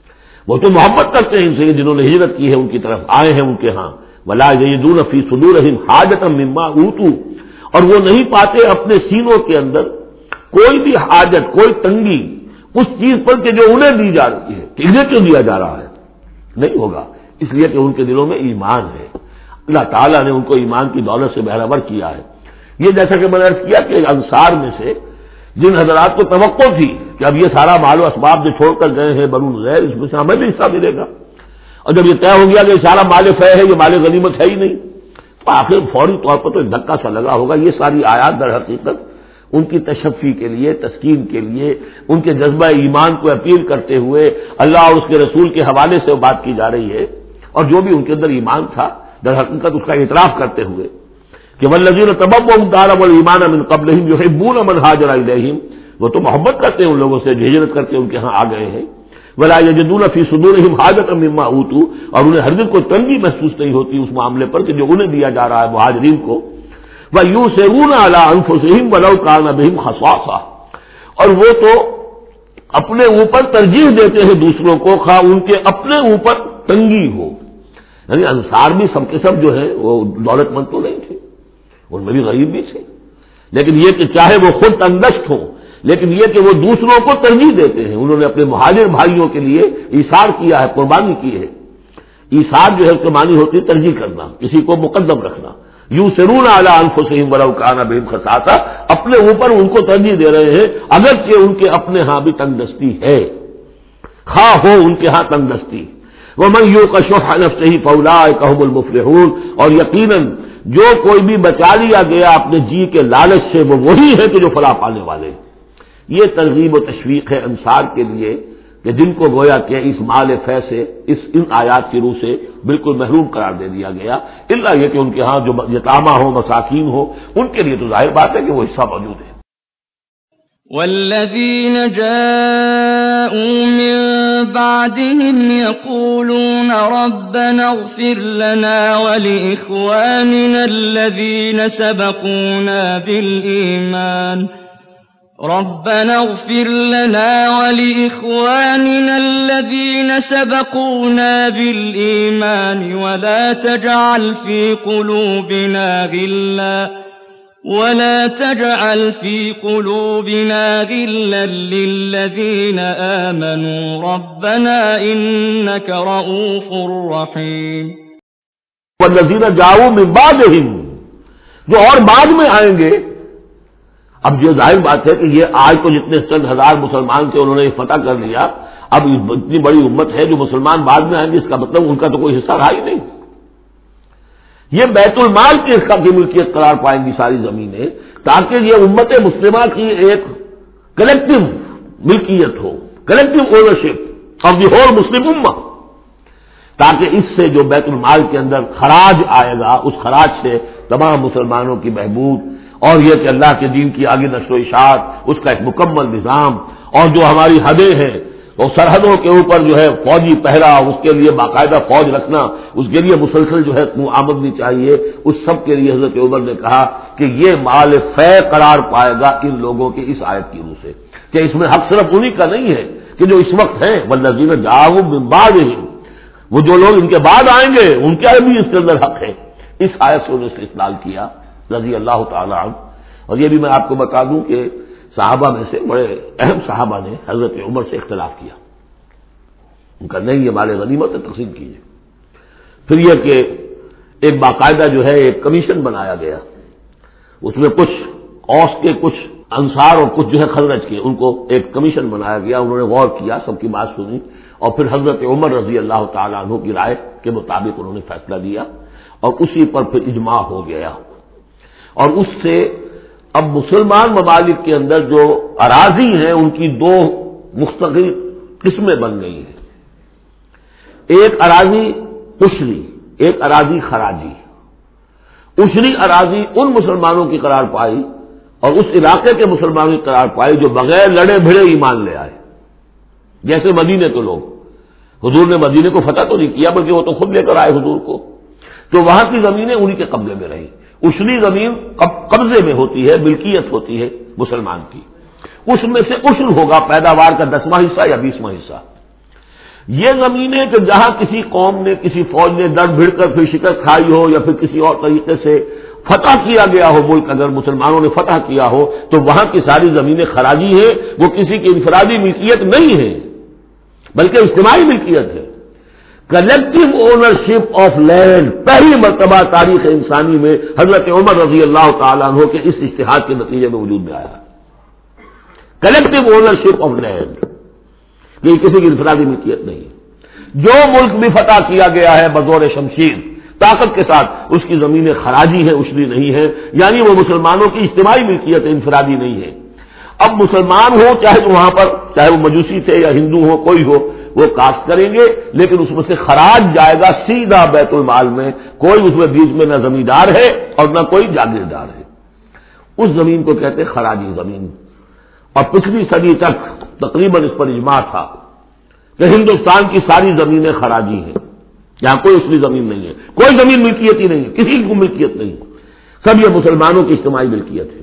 Speaker 3: وہ تو محبت کرتے ہیں ان سے جنہوں نے ہجرت کی ہے، ان کی طرف آئے ہیں ان کے ہاں، ولا یجدون فی صدورہم حاجۃ مما اوتوا، اور وہ نہیں پاتے اپنے سینوں کے اندر کوئی بھی حاجت، کوئی تنگی اس چیز پر کہ جو انہیں دی جا رہی ہے، کہ انہیں کیوں دیا جا رہا ہے، نہیں ہوگا، اس لیے کہ ان کے دلوں میں ایمان ہے، اللہ تعالیٰ نے ان کو ایمان کی دولت سے بہرہور کیا ہے۔ یہ جیسا کہ میں نے عرض کیا کہ انصار میں سے جن حضرات کو توقع تھی کہ اب یہ سارا مال و اسباب جو چھوڑ کر گئے ہیں بنو نذیر، اس میں سے ہمیں بھی حصہ ملے گا، اور جب یہ طے ہو گیا کہ یہ سارا مال فے ہے، یہ مال غنیمت ہے ہی نہیں، تو آخر فوری طور پر تو ایک دھکا سا لگا ہوگا۔ یہ ساری آیات در حقیقت ان کی تشفی کے لیے، تسکین کے لیے، ان کے جذبہ ایمان کو اپیل کرتے ہوئے اللہ اور اس کے رسول کے حوالے سے بات کی جا رہی ہے، اور جو بھی ان کے اندر ایمان تھا در حقیقت اس کا اعتراف کرتے ہوئے کہ والذین تبوؤا الدار والایمان من قبلہم یحبون من ہاجر الیہم، وہ تو محبت کرتے ہیں ان لوگوں سے جو ہجرت کر کے ان کے ہاں آ گئے ہیں، ولا یجدون فی صدورہم حاجۃ مما اوتوا، اور انہیں ہرگز کوئی تنگی محسوس نہیں ہوتی اس معاملے پر کہ جو انہیں دیا جا رہا ہے مہاجرین کو، وَيُؤْثِرُونَ عَلَىٰ أَنفُسِهِمْ وَلَوْ كَانَ بِهِمْ خَصَاصَةٌ، اور وہ تو اپنے اوپر ترجیح دیتے ہیں دوسروں کو، خواہ ان کے اپنے اوپر تنگی ہو، یعنی انصار بھی سب کے سب جو ہے وہ دولت مند تو نہیں تھے، ان میں بھی غریب بھی تھے، لیکن یہ کہ چاہے وہ خود تنگدست ہوں، لیکن یہ کہ وہ دوسروں کو ترجیح دیتے ہیں، انہوں نے اپنے مہاجر بھائیوں کے لیے ایثار کیا ہے، قربانی کی ہے۔ ایثار جو ہے اس کے معنی ہوتی ہے ترجیح کرنا، کسی کو مقدم رکھنا، یؤثرون علی انفسہم ولو کان بہم خصاصہ، اپنے اوپر ان کو ترجیح دے رہے ہیں اگرچہ ان کے اپنے ہاں بھی تنگ دستی ہے، خواہ ہو ان کے ہاں تنگ دستی۔ ومن یوق شح نفسہ فاولئک هم المفلحون، اور یقیناً جو کوئی بھی بچا لیا گیا اپنے جی کے لالچ سے وہ وہی ہے کہ جو فلاح پانے والے۔ یہ ترغیب و تشویق ہے انصار کے لیے کہ جن کو گویا کہ اس مال فے سے ان آیات کی روح سے بالکل محروم قرار دے دیا گیا، الا یہ کہ ان کے ہاں جو یتامہ ہو، مساکین ہو، ان کے لیے تو ظاہر بات ہے کہ وہ حصہ موجود ہے۔
Speaker 2: والذین جاءوا من بعدهم يقولون ربنا اغفر لنا ولإخواننا الذين سبقونا بالإيمان ربنا اغفر لنا ولإخواننا الذين سبقونا بالإيمان ولا تجعل في قلوبنا غلا للذين آمنوا ربنا إنك رؤوف رحيم۔
Speaker 3: والذین جاؤوا من بعدهم، جو اور بعد میں آئیں گے، اب یہ ظاہر بات ہے کہ یہ آج تو جتنے چند ہزار مسلمان تھے انہوں نے یہ فتح کر لیا، اب اتنی بڑی امت ہے جو مسلمان بعد میں آئیں گے، اس کا مطلب ان کا تو کوئی حصہ رہا ہی نہیں، یہ بیت المال کی اس کا کی ملکیت قرار پائیں گی ساری زمینیں، تاکہ یہ امت مسلمہ کی ایک کلیکٹو ملکیت ہو، collective ownership of the whole Muslim امہ، تاکہ اس سے جو بیت المال کے اندر خراج آئے گا اس خراج سے تمام مسلمانوں کی بہبود، اور یہ کہ اللہ کے دین کی آگے نشر و اشاعت، اس کا ایک مکمل نظام، اور جو ہماری حدیں ہیں اور سرحدوں کے اوپر جو ہے فوجی پہرا، اس کے لیے باقاعدہ فوج رکھنا، اس کے لیے مسلسل جو ہے آمدنی چاہیے، اس سب کے لیے حضرت عمر نے کہا کہ یہ مال فے قرار پائے گا ان لوگوں کی اس آیت کی روح سے، کہ اس میں حق صرف انہی کا نہیں ہے کہ جو اس وقت ہیں، والذین جاؤوا من بعدہم، وہ جو لوگ ان کے بعد آئیں گے ان کا بھی اس کے اندر حق ہے۔ اس آیت سے انہوں نے استدلال کیا رضی اللہ تعالی عنہ۔ اور یہ بھی میں آپ کو بتا دوں کہ صحابہ میں سے بڑے اہم صحابہ نے حضرت عمر سے اختلاف کیا، ان کا نہیں یہ مال غنیمت تقسیم کیجیے۔ پھر یہ کہ ایک باقاعدہ جو ہے ایک کمیشن بنایا گیا، اس میں کچھ اوس کے، کچھ انصار اور کچھ جو ہے خزرج کے، ان کو ایک کمیشن بنایا گیا، انہوں نے غور کیا، سب کی بات سنی، اور پھر حضرت عمر رضی اللہ تعالی عنہ کی رائے کے مطابق انہوں نے فیصلہ دیا، اور اسی پر پھر اجماع ہو گیا، اور اس سے اب مسلمان ممالک کے اندر جو اراضی ہیں ان کی دو مستقل قسمیں بن گئی ہیں، ایک اراضی عشری، ایک اراضی خراجی۔ عشری اراضی ان مسلمانوں کی قرار پائی اور اس علاقے کے مسلمانوں کی قرار پائے جو بغیر لڑے بھڑے ایمان لے آئے، جیسے مدینے کے لوگ۔ حضور نے مدینے کو فتح تو نہیں کیا بلکہ وہ تو خود لے کر آئے حضور کو، تو وہاں کی زمینیں انہی کے قبضے میں رہیں۔ اشری زمین قبضے میں ہوتی ہے، ملکیت ہوتی ہے مسلمان کی، اس میں سے عشر ہوگا پیداوار کا 10واں حصہ یا 20واں حصہ۔ یہ زمینیں کہ جہاں کسی قوم نے، کسی فوج نے ڈر بھڑ کر پھر شکست کھائی ہو یا پھر کسی اور طریقے سے فتح کیا گیا ہو ملک، اگر مسلمانوں نے فتح کیا ہو تو وہاں کی ساری زمینیں خراجی ہیں، وہ کسی کی انفرادی ملکیت نہیں ہے بلکہ اجتماعی ملکیت ہے۔ کلیکٹو اونرشپ آف لینڈ پہلی مرتبہ تاریخ انسانی میں حضرت عمر رضی اللہ تعالیٰ عنہ کے اس اجتہاد کے نتیجے میں وجود میں آیا۔ کلیکٹو اونرشپ آف لینڈ، یہ کسی کی انفرادی ملکیت نہیں ہے۔ جو ملک بھی فتح کیا گیا ہے بزور شمشیر طاقت کے ساتھ، اس کی زمینیں خراجی ہیں، اشری نہیں ہے، یعنی وہ مسلمانوں کی اجتماعی ملکیت ہے، انفرادی نہیں ہے۔ اب مسلمان ہو چاہے تو وہاں پر، چاہے وہ مجوسی تھے یا ہندو ہو، کوئی ہو، وہ کاشت کریں گے لیکن اس میں سے خراج جائے گا سیدھا بیت المال میں، کوئی اس میں بیچ میں نہ زمیندار ہے اور نہ کوئی جاگیردار ہے۔ اس زمین کو کہتے ہیں خراجی زمین، اور پچھلی صدی تک تقریباً اس پر اجماع تھا کہ ہندوستان کی ساری زمینیں خراجی ہیں، یہاں کوئی اصلی زمین نہیں ہے، کوئی زمین ملکیت ہی نہیں ہے، کسی کو ملکیت نہیں، سب یہ مسلمانوں کی اجتماعی ملکیت ہے۔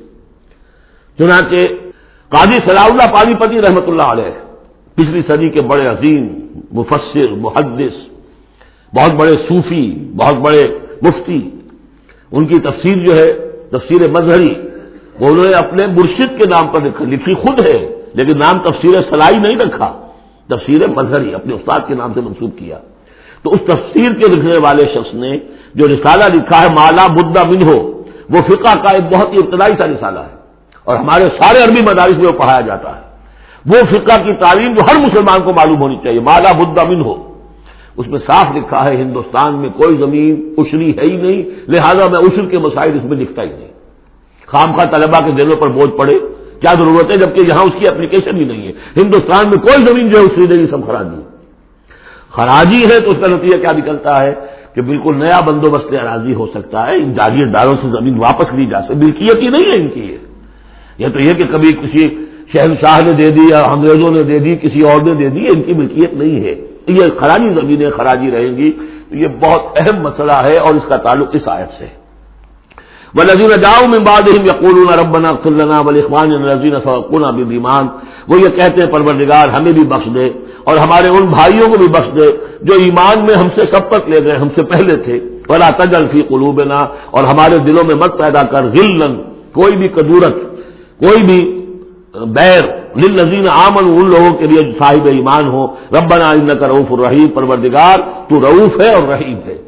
Speaker 3: چنانچہ قاضی صلاح اللہ پانی پتی رحمۃ اللہ علیہ، پچھلی صدی کے بڑے عظیم مفسر، محدث، بہت بڑے صوفی، بہت بڑے مفتی، ان کی تفسیر جو ہے تفسیر مظہری، وہ انہوں نے اپنے مرشد کے نام پر لکھی خود ہے، لیکن نام تفسیر صلاحی نہیں رکھا، تفسیر مظہری اپنے استاد کے نام سے منسوب کیا۔ تو اس تفسیر کے لکھنے والے شخص نے جو رسالہ لکھا ہے مالا بدھ منہ، وہ فقہ کا ایک بہت ہی ابتدائی سا رسالہ ہے اور ہمارے سارے عربی مدارس میں وہ پڑھایا جاتا ہے۔ وہ فقہ کی تعلیم جو ہر مسلمان کو معلوم ہونی چاہیے، مالا بدھ منہ، اس میں صاف لکھا ہے ہندوستان میں کوئی زمین عشری ہے ہی نہیں، لہذا میں عشر کے مسائل اس میں لکھتا ہی نہیں، خام خواہ طلبہ کے دلوں پر بوجھ پڑے، کیا ضرورت ہے، جبکہ یہاں اس کی اپلیکیشن ہی نہیں ہے۔ ہندوستان میں کوئی زمین جو ہے عشری نہیں، سب خراجی خراجی ہے، تو اس کا نتیجہ کیا نکلتا ہے کہ بالکل نیا بندوبست اراضی ہو سکتا ہے، ان جاگیرداروں سے زمین واپس لی جا سکتی، ملکیت ہی نہیں ہے ان کی۔ یہ تو یہ کہ کبھی کسی شہنشاہ نے دے دی یا انگریزوں نے دے دی، کسی اور نے دے دی، ان کی ملکیت نہیں ہے، یہ خراجی زمینیں خراجی رہیں گی۔ یہ بہت اہم مسئلہ ہے اور اس کا تعلق اس آیت سے ہے۔ والذین جاؤوا من بعدهم یقولون ربنا اغفر لنا ولاخواننا الذین سبقونا بالایمان، وہ یہ کہتے ہیں پروردگار ہمیں بھی بخش دے اور ہمارے ان بھائیوں کو بھی بخش دے جو ایمان میں ہم سے سبقت لے گئے، ہم سے پہلے تھے۔ ولا تجعل فی قلوبنا، اور ہمارے دلوں میں مت پیدا کر غلا، کوئی بھی کدورت، کوئی بھی بیر، للذین آمنوا، ان لوگوں کے لیے جو صاحب ایمان ہو۔ ربنا انک رؤوف الرحیم، پروردگار تو رؤوف ہے اور رحیم ہے۔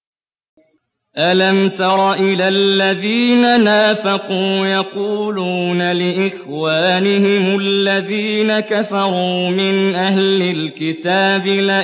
Speaker 2: أَلَمْ تَرَ إِلَى الَّذِينَ نَافَقُوا يَقُولُونَ لِإِخْوَانِهِمُ الَّذِينَ كَفَرُوا مِنْ أَهْلِ الْكِتَابِ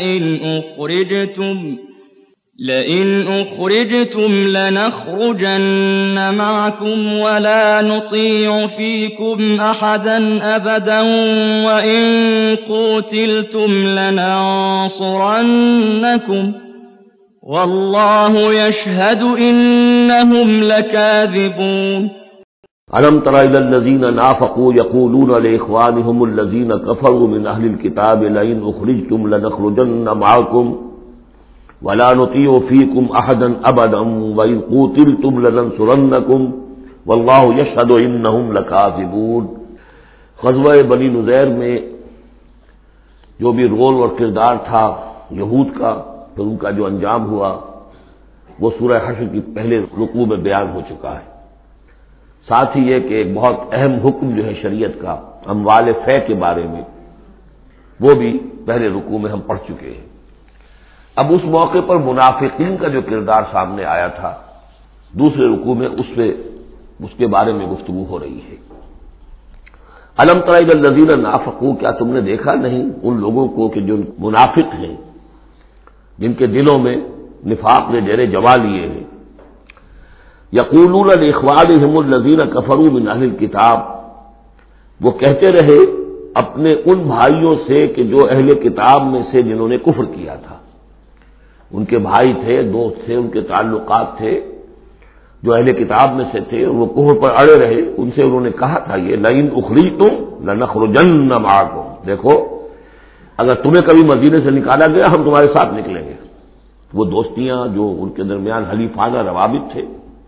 Speaker 2: لَئِنْ أُخْرِجْتُمْ لَنَخْرُجَنَّ مَعَكُمْ وَلَا نُطِيعُ فِيكُمْ أَحَدًا أَبَدًا وَإِنْ قُوتِلْتُمْ لَنَنصُرَنَّكُمْ وَاللَّهُ يَشْهَدُ إِنَّهُمْ لَكَاذِبُونَ۔
Speaker 3: أَلَمْ تَرَ إِلَى الَّذِينَ نَافَقُوا يَقُولُونَ لِإِخْوَانِهُمُ الَّذِينَ كَفَرُوا مِنْ أَهْلِ الْكِتَابِ لَئِنْ أُخْرِجْتُمْ لَنَخْرُجَنَّ مَعَكُمْ وَلَا نُطِيعُ فِيكُمْ أَحَدًا أَبَدًا وَإِنْ قُوتِلْتُمْ لَنَنصُرَنَّكُمْ وَاللَّهُ يَشْهَدُ إِنَّهُمْ لَكَاذِبُونَ۔ غزوہ بنی نذیر میں جو بھی رول اور کردار تھا یہود کا، پھر ان کا جو انجام ہوا، وہ سورہ حشر کی پہلے رکوع میں بیان ہو چکا ہے۔ ساتھ ہی یہ کہ ایک بہت اہم حکم جو ہے شریعت کا اموال فے کے بارے میں، وہ بھی پہلے رکوع میں ہم پڑھ چکے ہیں۔ اب اس موقع پر منافقین کا جو کردار سامنے آیا تھا دوسرے رکوع میں، اس کے بارے میں گفتگو ہو رہی ہے۔ الم تر الی الذین نافقوا، کیا تم نے دیکھا نہیں ان لوگوں کو کہ جو منافق ہیں، جن کے دلوں میں نفاق نے ڈیرے جما لیے ہیں۔ یقولون لاخوانہم الذین کفروا من اہل الکتاب، وہ کہتے رہے اپنے ان بھائیوں سے کہ جو اہل کتاب میں سے جنہوں نے کفر کیا تھا، ان کے بھائی تھے، دوست تھے، ان کے تعلقات تھے، جو اہل کتاب میں سے تھے وہ کفر پر اڑے رہے، ان سے انہوں نے کہا تھا یہ لئن اخرجتم لنخرجن معکم، دیکھو اگر تمہیں کبھی مدینے سے نکالا گیا ہم تمہارے ساتھ نکلیں گے۔ وہ دوستیاں جو ان کے درمیان حلیفانہ روابط تھے،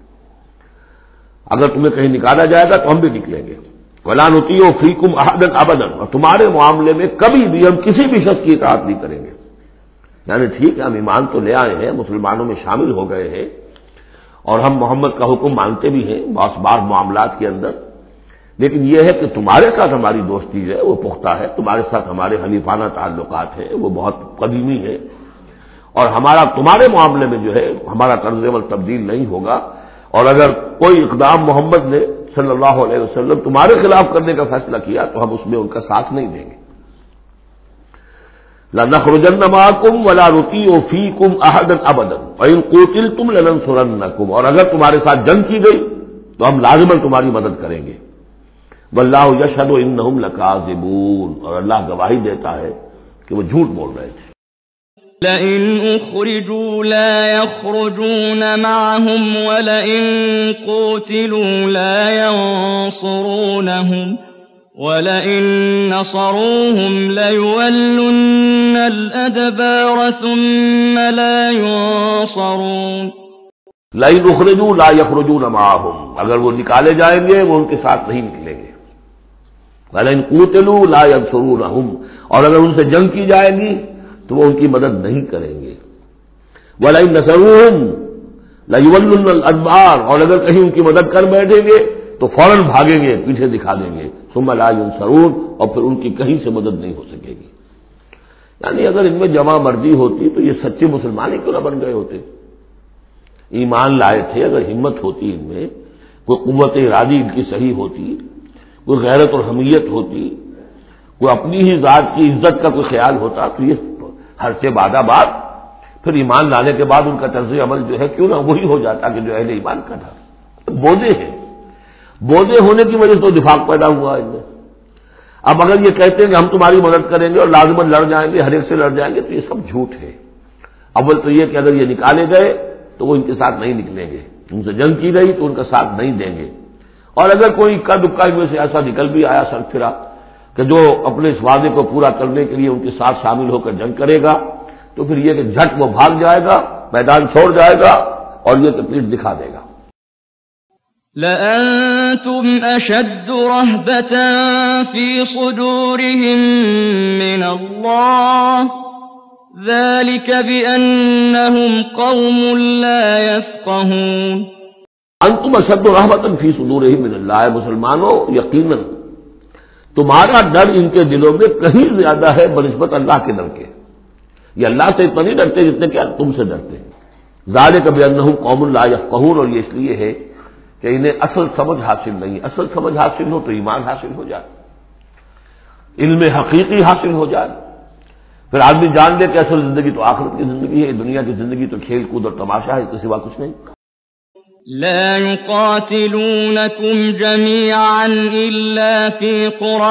Speaker 3: اگر تمہیں کہیں نکالا جائے گا تو ہم بھی نکلیں گے۔ وَلَا نُطِيعُ فِيكُمْ أَحَدًا أَبَدًا، اور تمہارے معاملے میں کبھی بھی ہم کسی بھی شخص کی اطاعت نہیں کریں گے۔ یعنی ٹھیک ہے ہم ایمان تو لے آئے ہیں، مسلمانوں میں شامل ہو گئے ہیں، اور ہم محمد کا حکم مانتے بھی ہیں بعض معاملات کے اندر، لیکن یہ ہے کہ تمہارے ساتھ ہماری دوستی ہے وہ پختہ ہے، تمہارے ساتھ ہمارے حلیفانہ تعلقات ہیں وہ بہت قدیمی ہے، اور ہمارا تمہارے معاملے میں جو ہے ہمارا طرز عمل تبدیل نہیں ہوگا، اور اگر کوئی اقدام محمد نے صلی اللہ علیہ وسلم تمہارے خلاف کرنے کا فیصلہ کیا تو ہم اس میں ان کا ساتھ نہیں دیں گے۔ لَنَخْرُجَنَّ مَعَكُمْ وَلَا نُطِيعُ فِيكُمْ أَحَدًا أَبَدًا وَإِن قُوتِلْتُمْ لَنَنصُرَنَّكُمْ، اور اگر تمہارے ساتھ جنگ کی گئی تو ہم لازماً تمہاری مدد کریں گے۔ وَاللَّهُ يَشْهَدُ إِنَّهُمْ لَكَاذِبُونَ، اور اللہ گواہی دیتا ہے کہ وہ جھوٹ بول رہے تھے۔
Speaker 2: لئن أخرجوا لا يخرجون معهم ولئن قوتلوا لا ينصرونهم ولئن نصروهم ليولن الأدبار ثم لا ينصرون۔
Speaker 3: لئن اخرجوا لا يخرجون معهم، اگر وہ نکالے جائیں گے وہ ان کے ساتھ نہیں نکلیں گے۔ ولئن قوتلوا لا ينصرونهم، اور اگر ان سے جنگ کی جائے گی تو وہ ان کی مدد نہیں کریں گے۔ وَلَئِن نَصَرُوهُمْ لَيُوَلُّنَّ الْأَدْبَارَ، اور اگر کہیں ان کی مدد کر بیٹھیں گے تو فوراً بھاگیں گے، پیچھے دکھا دیں گے۔ ثُمَّ لَا يُنصَرُونَ، اور پھر ان کی کہیں سے مدد نہیں ہو سکے گی۔ یعنی اگر ان میں جمع مردی ہوتی تو یہ سچے مسلمان ہی کیوں نہ بن گئے ہوتے؟ ایمان لائے تھے، اگر ہمت ہوتی ان میں، کوئی قوت ارادی ان کی صحیح ہوتی، کوئی غیرت اور حمیت ہوتی، کوئی اپنی ہی ذات کی عزت کا کوئی خیال ہوتا تو یہ ہر سے بادہ بات پھر ایمان لانے کے بعد ان کا طرز عمل جو ہے کیوں نہ وہی ہو جاتا کہ جو اہل ایمان کا تھا۔ بودے ہیں، بودے ہونے کی وجہ سے تو نفاق پیدا ہوا ان میں۔ اب اگر یہ کہتے ہیں کہ ہم تمہاری مدد کریں گے اور لازماً لڑ جائیں گے، ہر ایک سے لڑ جائیں گے، تو یہ سب جھوٹ ہے۔ اول تو یہ کہ اگر یہ نکالے گئے تو وہ ان کے ساتھ نہیں نکلیں گے، ان سے جنگ کی گئی تو ان کا ساتھ نہیں دیں گے، اور اگر کوئی اکا دکا ان میں سے ایسا نکل بھی آیا سر پھرا کہ جو اپنے اس وعدے کو پورا کرنے کے لیے ان کے ساتھ شامل ہو کر جنگ کرے گا، تو پھر یہ کہ جھٹ وہ بھاگ جائے گا، میدان چھوڑ جائے گا، اور یہ کہ پیٹھ دکھا دے گا۔
Speaker 2: لأنتم أشد رهبة في صدورهم من الله ذلك بأنهم قوم لا يفقهون۔
Speaker 3: انتم اشد رہبۃ فی صدورہم من اللہ، مسلمانوں یقیناً تمہارا ڈر ان کے دلوں میں کہیں زیادہ ہے بنسبت اللہ کے ڈر کے۔ یہ اللہ سے اتنا نہیں ڈرتے جتنے کہ تم سے ڈرتے ہیں۔ ذالک بانہم قوم لا یفقہون، اور یہ اس لیے ہے کہ انہیں اصل سمجھ حاصل نہیں۔ اصل سمجھ حاصل ہو تو ایمان حاصل ہو جائے، علم حقیقی حاصل ہو جائے، پھر آدمی جان لے کہ اصل زندگی تو آخرت کی زندگی ہے، دنیا کی زندگی تو کھیل کود اور تماشا ہے، اس کے سوا کچھ نہیں۔
Speaker 2: لا يقاتلونكم جميعا إلا في قرى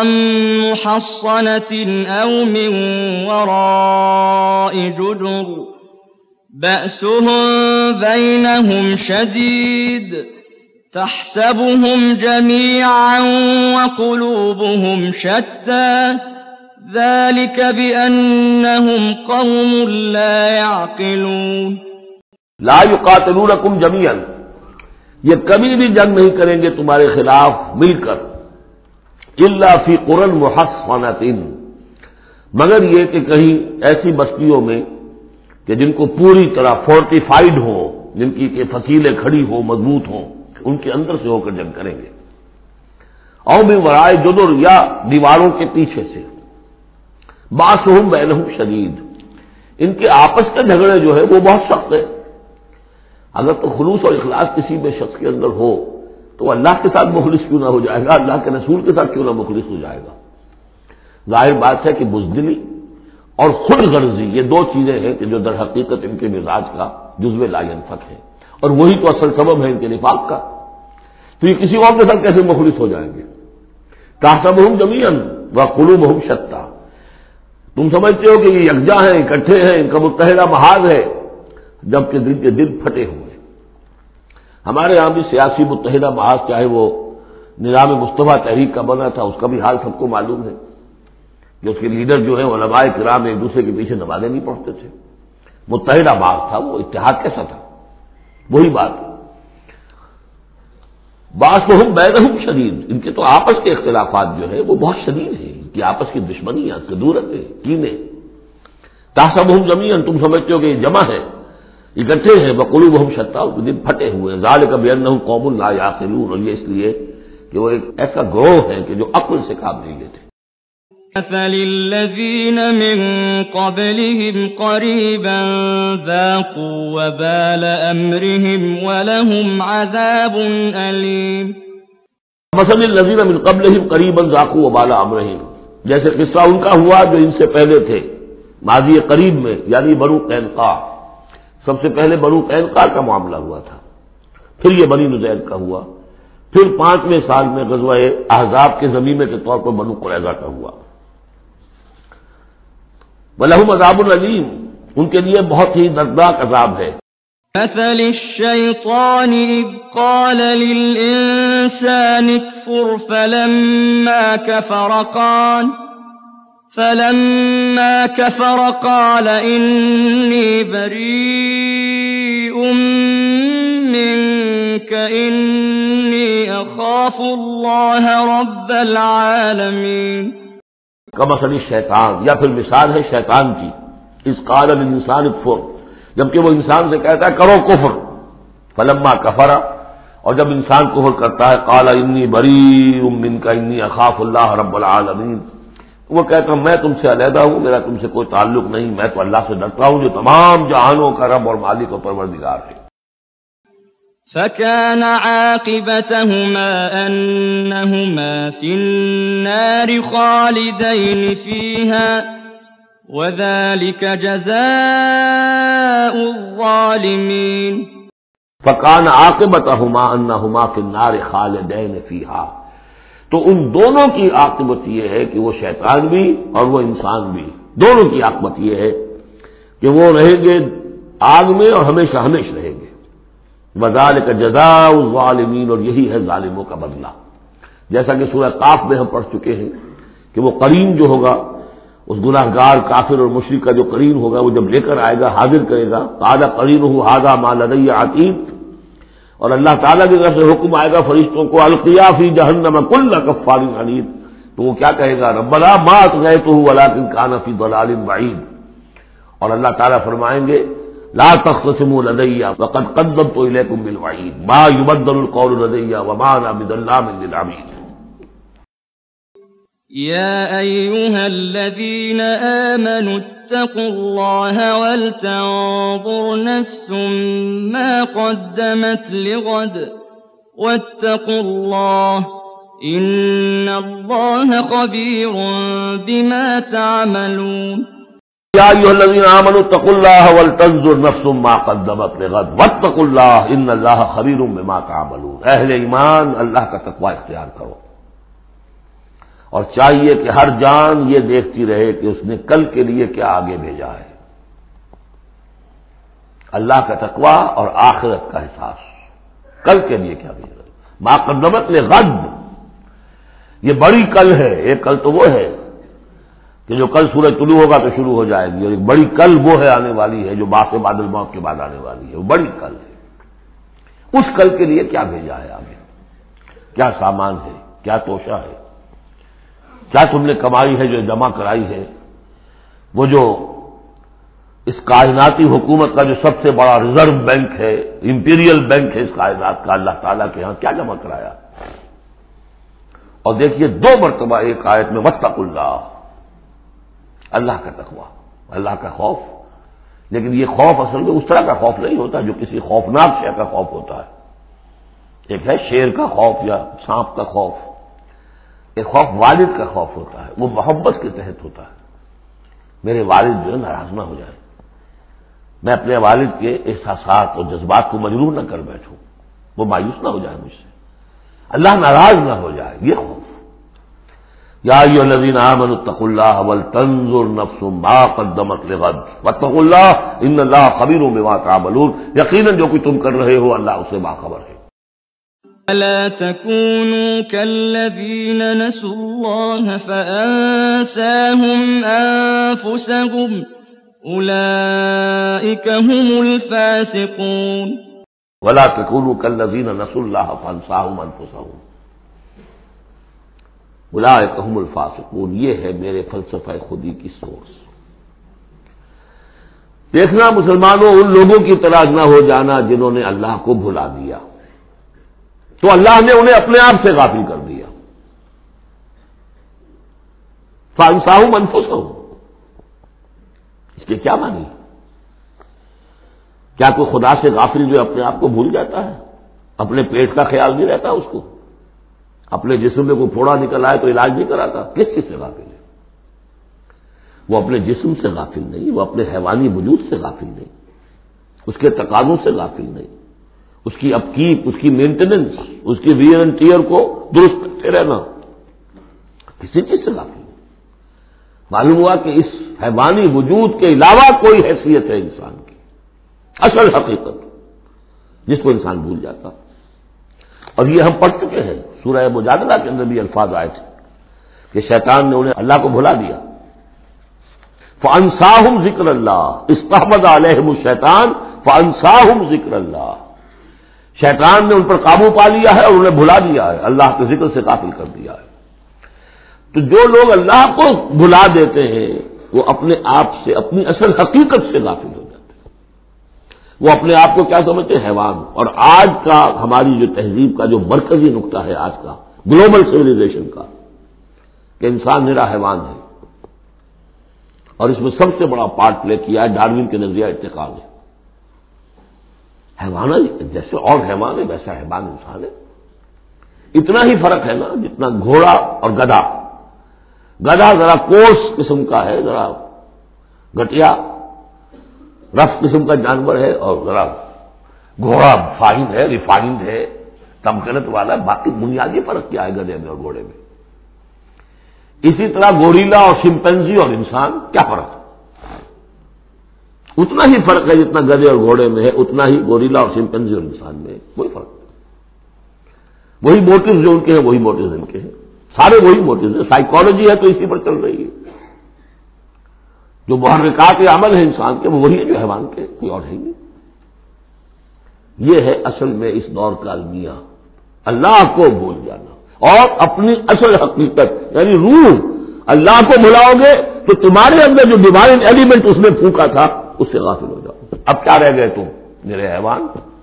Speaker 2: محصنة أو من وراء جدر بأسهم بينهم شديد تحسبهم جميعا وقلوبهم شتى ذلك بأنهم قوم لا يعقلون۔
Speaker 3: لا يقاتلونكم جميعا، یہ کبھی بھی جنگ نہیں کریں گے تمہارے خلاف مل کر، الا فی قرى محصنۃ، مگر یہ کہ کہیں ایسی بستیوں میں کہ جن کو پوری طرح فورٹیفائڈ ہوں، جن کی کہ فصیلیں کھڑی ہوں، مضبوط ہوں، ان کے اندر سے ہو کر جنگ کریں گے۔ او من ورائے جدر، یا دیواروں کے پیچھے سے۔ باسہم بینہم شدید، ان کے آپس کے جھگڑے جو ہے وہ بہت سخت ہے۔ اگر تو خلوص اور اخلاص کسی بھی شخص کے اندر ہو تو اللہ کے ساتھ مخلص کیوں نہ ہو جائے گا، اللہ کے رسول کے ساتھ کیوں نہ مخلص ہو جائے گا۔ ظاہر بات ہے کہ بزدلی اور خود غرضی یہ دو چیزیں ہیں کہ جو در حقیقت ان کے مزاج کا جزو لا ينفک ہے، اور وہی تو اصل سبب ہے ان کے نفاق کا۔ تو یہ کسی اور کے ساتھ کیسے مخلص ہو جائیں گے؟ تحسبهم جميعا وقلوبهم شتى، تم سمجھتے ہو کہ یہ یکجا ہیں، اکٹھے ہیں، ان کا متحدہ محاذ ہے، جبکہ دل کے دل پھٹے ہوئے۔ ہمارے یہاں بھی سیاسی متحدہ محاذ چاہے وہ نظام مصطفیٰ تحریک کا بنا تھا، اس کا بھی حال سب کو معلوم ہے کہ اس کے لیڈر جو ہیں علماء کرام ایک دوسرے کے پیچھے نمازیں نہیں پڑھتے تھے، متحدہ محاذ تھا، وہ اتحاد کیسا تھا؟ وہی بات بعضهم بینہم شدید، ان کے تو آپس کے اختلافات جو ہے وہ بہت شدید ہیں، ان کی آپس کی دشمنیاں، کدورتیں، کینے، تحسبہم جمیعا، تم سمجھتے ہو کہ یہ جمع ہے، اکٹھے ہیں، وقلوبہم شتیٰ، دل پھٹے ہوئے ہیں، ذالک بانہم قوم لا یعقلون، اور یہ اس لیے کہ وہ ایک ایسا گروہ ہے کہ جو عقل سے کام نہیں لیتے۔
Speaker 2: مثل الذين من قبلهم قريبا ذاقوا وبال أمرهم ولهم عذاب أليم۔
Speaker 3: مثل الذين من قبلهم قريبا ذاقوا وبال امرهم، جیسے قصہ ان کا ہوا جو ان سے پہلے تھے ماضی قریب میں، یعنی بنو قینقاع۔ سب سے پہلے بنو قینقاع کا معاملہ ہوا تھا، پھر یہ بنی نضیر کا ہوا، پھر 5ویں سال میں غزوہ احزاب کے ضمیمے کے طور پر بنو قریظہ کا ہوا۔ وَلَهُمْ عَذَابٌ أَلِيمٌ، ان کے لیے بہت ہی دردناک عذاب ہے۔
Speaker 2: مثل الشيطان إذ قال للإنسان اكفر فلما كفر قال إني بريء منك إني أخاف الله رب العالمين۔
Speaker 3: کمثل الشیطان، یا پھر مثال ہے شیطان کی، اذ قال للانسان اکفر، جبکہ وہ انسان سے کہتا ہے کرو کفر، فلما کفر، اور جب انسان کفر کرتا ہے قال انی بریء منک انی اخاف اللہ رب العالمین، وہ کہتا ہے میں تم سے علیحدہ ہوں، میرا تم سے کوئی تعلق نہیں، میں تو اللہ سے ڈرتا ہوں جو تمام جہانوں کا رب اور مالک و پروردگار ہے۔
Speaker 2: فكان عاقبتهما أنهما في النار خالدين فيها وذلك جزاء الظالمين۔
Speaker 3: فكان عاقبتهما أنهما في النار خالدين فيها، تو ان دونوں کی عاقبت یہ ہے کہ وہ شیطان بھی اور وہ انسان بھی، دونوں کی عاقبت یہ ہے کہ وہ رہیں گے آگ میں اور ہمیشہ ہمیشہ رہیں گے۔ وذالک جزاء الظالمین، اور یہی ہے ظالموں کا بدلہ، جیسا کہ سورہ قاف میں ہم پڑھ چکے ہیں کہ وہ قرین جو ہوگا، اس گناہ گار کافر اور مشرک کا جو قرین ہوگا، وہ جب لے کر آئے گا، حاضر کرے گا، قال قرینہ ھذا ما لدی عتید، اور اللہ تعالیٰ کی طرف سے حکم آئے گا فرشتوں کو القیا فی جہنم کل کفار عنید، تو وہ کیا کہے گا ربنا ما اطغیتہ ولکن کان فی ضلال بعید، اور اللہ تعالیٰ فرمائیں گے لا تختصموا لدی وقد قدمت الیکم بالوعید ما یبدل القول لدی وما انا بظلام للعبید۔
Speaker 2: يا أيها الذين آمنوا اتقوا الله ولتنظر نفس ما قدمت لغد واتقوا الله إن الله خبير بما تعملون۔
Speaker 3: یا ایھا الذین آمنوا اتقوا اللہ ولتنظر نفس ما قدمت لغد واتقوا اللہ ان اللہ خبیر بما تعملون۔ اہل ایمان اللہ کا تقوی اختیار کرو، اور چاہیے کہ ہر جان یہ دیکھتی رہے کہ اس نے کل کے لیے کیا آگے بھیجا ہے۔ اللہ کا تقوی اور آخرت کا احساس، کل کے لیے کیا بھیجا، ما قدمت لغد، یہ بڑی کل ہے۔ ایک کل تو وہ ہے کہ جو کل سورج طلوع ہوگا تو شروع ہو جائے گی، اور ایک بڑی کل وہ ہے آنے والی ہے جو بعث بعد الموت کے بعد آنے والی ہے، وہ بڑی کل ہے۔ اس کل کے لیے کیا بھیجا ہے آگے، کیا سامان ہے، کیا توشہ ہے، کیا تم نے کمائی ہے جو جمع کرائی ہے، وہ جو اس کائناتی حکومت کا جو سب سے بڑا ریزرو بینک ہے، امپیریل بینک ہے اس کائنات کا، اللہ تعالیٰ کے ہاں کیا جمع کرایا۔ اور دیکھیے 2 مرتبہ ایک آیت میں واتقوا اللہ، اللہ کا تقوی، اللہ کا خوف، لیکن یہ خوف اصل میں اس طرح کا خوف نہیں ہوتا جو کسی خوفناک شے کا خوف ہوتا ہے۔ ایک ہے شیر کا خوف یا سانپ کا خوف، ایک خوف والد کا خوف ہوتا ہے، وہ محبت کے تحت ہوتا ہے، میرے والد جو ہے ناراض نہ ہو جائے، میں اپنے والد کے احساسات اور جذبات کو مجروح نہ کر بیٹھوں، وہ مایوس نہ ہو جائے مجھ سے، اللہ ناراض نہ ہو جائے، یہ خوف۔ یا ایھا الذین آمنوا اتقوا اللہ ولتنظر نفس ما قدمت لغد واتقوا اللہ ان اللہ خبیر بما تعملون، یقیناً جو کچھ تم کر رہے ہو اللہ اسے باخبر ہے۔
Speaker 2: ولا تكونوا كالذين نسوا الله فأنساهم أنفسهم أولئك هم الفاسقون
Speaker 3: ولا تكونوا كالذين نسوا الله فأنساهم أنفسهم اولئک هم الفاسقون. یہ ہے میرے فلسفہ خودی کی سورس. دیکھنا مسلمانوں، ان لوگوں کی طرح نہ ہو جانا جنہوں نے اللہ کو بھلا دیا تو اللہ نے انہیں اپنے آپ سے غافل کر دیا. فانساہم انفسہم، اس کے کیا معنی؟ کیا کوئی خدا سے غافل جو اپنے آپ کو بھول جاتا ہے؟ اپنے پیٹ کا خیال نہیں رہتا اس کو؟ اپنے جسم میں کوئی پھوڑا نکل آئے تو علاج نہیں کراتا؟ کس چیز سے غافل ہے؟ وہ اپنے جسم سے غافل نہیں، وہ اپنے حیوانی وجود سے غافل نہیں، اس کے تقاضوں سے غافل نہیں، اس کی اپکیپ، اس کی مینٹیننس، اس کی ویئر اینڈ ٹیئر کو درست کرتے رہنا، کسی چیز سے غافل نہیں. معلوم ہوا کہ اس حیوانی وجود کے علاوہ کوئی حیثیت ہے انسان کی، اصل حقیقت جس کو انسان بھول جاتا. اور یہ ہم پڑھ چکے ہیں سورہ مجادلہ کے اندر بھی الفاظ آئے تھے کہ شیطان نے انہیں اللہ کو بھلا دیا. فانساہم ذکر اللہ استحوذ علیہم الشیطان فانساہم ذکر اللہ. شیطان نے ان پر قابو پا لیا ہے اور انہیں بھلا دیا ہے، اللہ کے ذکر سے غافل کر دیا ہے. تو جو لوگ اللہ کو بھلا دیتے ہیں وہ اپنے آپ سے، اپنی اصل حقیقت سے غافل ہو جاتے ہیں. وہ اپنے آپ کو کیا سمجھتے ہیں؟ حیوان. اور آج کا ہماری جو تہذیب کا جو مرکزی نقطہ ہے آج کا گلوبل سویلائزیشن کا، کہ انسان میرا حیوان ہے. اور اس میں سب سے بڑا پارٹ پلے کیا ہے ڈاروین کے نظریہ ارتقاء نے. حیوان جیسے اور حیوان ہے ویسا حیوان انسان ہے. اتنا ہی فرق ہے نا جتنا گھوڑا اور گدھا. گدھا ذرا کورس قسم کا ہے، ذرا گٹیا رف قسم کا جانور ہے، اور ذرا گھوڑا فائن ہے، ریفائنڈ ہے، تمکنت والا. باقی بنیادی فرق کیا ہے گدھے میں اور گھوڑے میں؟ اسی طرح گوریلا اور شمپینزی اور انسان کیا فرق ہے؟ اتنا ہی فرق ہے جتنا گدھے اور گھوڑے میں ہے، اتنا ہی گوریلا اور شمپینزی اور انسان میں ہے. کوئی فرق نہیں. وہی موٹیوز جو ان کے ہیں وہی موٹیوز ان کے ہیں، سارے وہی موٹیوز ہیں. سائیکالوجی ہے تو اسی پر چل رہی ہے. جو محرکات عمل ہے انسان کے وہ وہی ہے جو حیوان کے، کوئی اور ہے نہیں. یہ ہے اصل میں اس دور کا المیہ، اللہ کو بھول جانا اور اپنی اصل حقیقت یعنی روح. اللہ کو بھلاؤ گے تو تمہارے اندر جو ڈیوائن ایلیمنٹ اس نے پھونکا تھا اس سے غافل ہو جاؤ. اب کیا رہ گئے تم میرے حیوان؟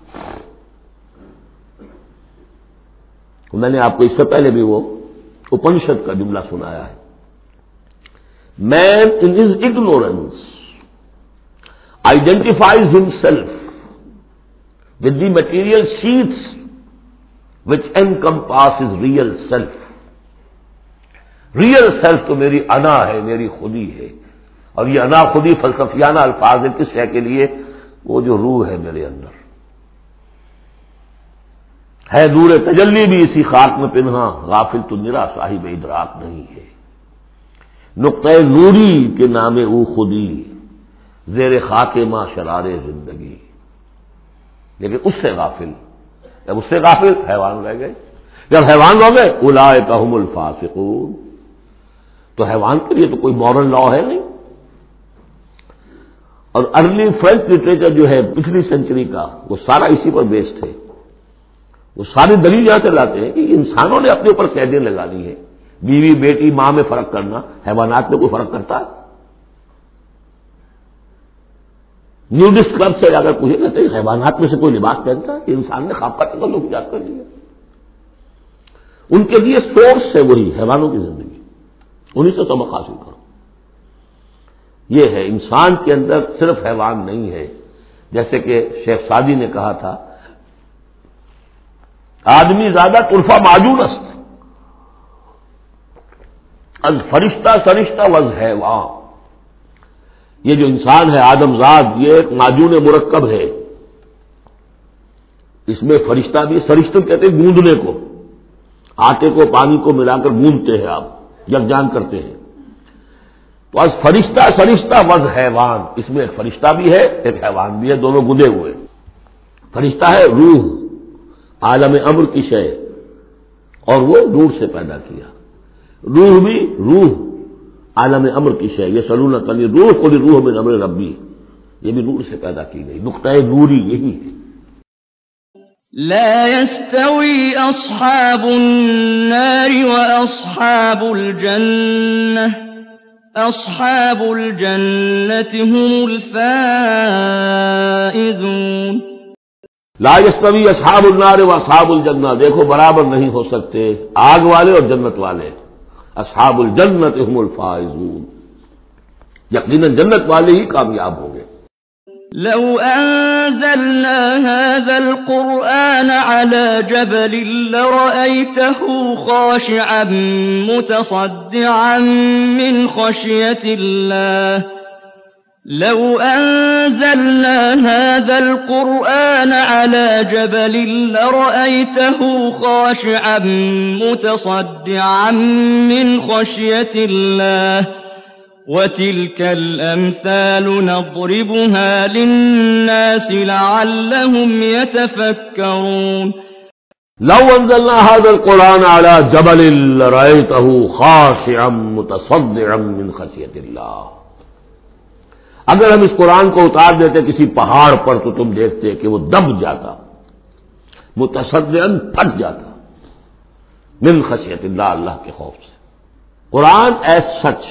Speaker 3: میں نے آپ کو اس سے پہلے بھی وہ اپنشد کا جملہ سنایا ہے. Man in his ignorance identifies himself with the material sheets which encompass his real self. Real self تو میری انا ہے، میری خودی ہے. اور یہ انا خودی فلسفیانہ الفاظ ہے کس شے کے لیے؟ وہ جو روح ہے میرے اندر ہے. نور تجلی بھی اسی خاک میں پنہاں، غافل تو نرا صاحب ادراک نہیں ہے. نقطۂ نوری کے نام او خودی، زیر خاک ماں شرار زندگی. لیکن اس سے غافل، جب اس سے غافل حیوان رہ گئے. جب حیوان ہو گئے اولئک ھم الفاسقون. تو حیوان کے لیے تو کوئی مورل لا ہے نہیں. اور ارلی فرینچ لٹریچر جو ہے پچھلی سینچری کا وہ سارا اسی پر بیسڈ ہے. وہ ساری دلیل یہاں سے لاتے ہیں کہ انسانوں نے اپنے اوپر قیدیں لگانی ہے. بیوی بیٹی ماں میں فرق کرنا، حیوانات میں کوئی فرق کرتا ہے؟ نیوڈسٹ کلب سے اگر پوچھے کہتے ہیں حیوانات میں سے کوئی لباس پہنتا ہے کہ انسان نے خواب کا تکلف ایجاد کر دیا. ان کے لیے سورس ہے وہی حیوانوں کی زندگی، انہیں سے سبق حاصل کرو. یہ ہے انسان کے اندر صرف حیوان نہیں ہے. جیسے کہ شیخ سعدی نے کہا تھا آدمی زیادہ طرفہ معجون است از فرشتہ سرشتہ وز حیوان. یہ جو انسان ہے آدم زاد یہ ایک معجون مرکب ہے. اس میں فرشتہ بھی، سرشتہ کہتے ہیں گوندنے کو، آٹے کو پانی کو ملا کر گوندتے ہیں آپ، یکجان کرتے ہیں. تو از فرشتہ سرشتہ وز حیوان، اس میں ایک فرشتہ بھی ہے ایک حیوان بھی ہے، دونوں گندے ہوئے. فرشتہ ہے روح، عالم امر کی شے، اور وہ نور سے پیدا کیا. روح بھی روح عالم امر کی شے، یہ سلونک علی روح قل روح من امر ربی، یہ بھی نور سے پیدا کی گئی. نقطۂ نوری یہی ہے.
Speaker 2: لا يستوي أصحاب النار وأصحاب الجنة أصحاب الجنة هم الفائزون.
Speaker 3: لا يستوي اصحاب النار واصحاب الجنہ، دیکھو برابر نہیں ہو سکتے آگ والے اور جنت والے. اصحاب الجنت هم الفائزون، یقیناً جنت والے ہی کامیاب ہوں گے.
Speaker 2: لو أنزلنا هذا القرآن على جبل لرأيته خاشعا متصدعا من خشية الله. لو أنزلنا هذا القرآن على جبل لرأيته خاشعا متصدعا من خشية الله. وتلك الأمثال نضربها للناس لعلهم يتفكرون.
Speaker 3: لو انزلنا هذا القرآن على جبل لرأيته خاشعا متصدعا من خشية الله، اگر ہم اس قرآن کو اتار دیتے کسی پہاڑ پر تو تم دیکھتے کہ وہ دب جاتا، متصدعا پھٹ جاتا، من خشیت اللہ، اللہ کے خوف سے. قرآن ایز سچ،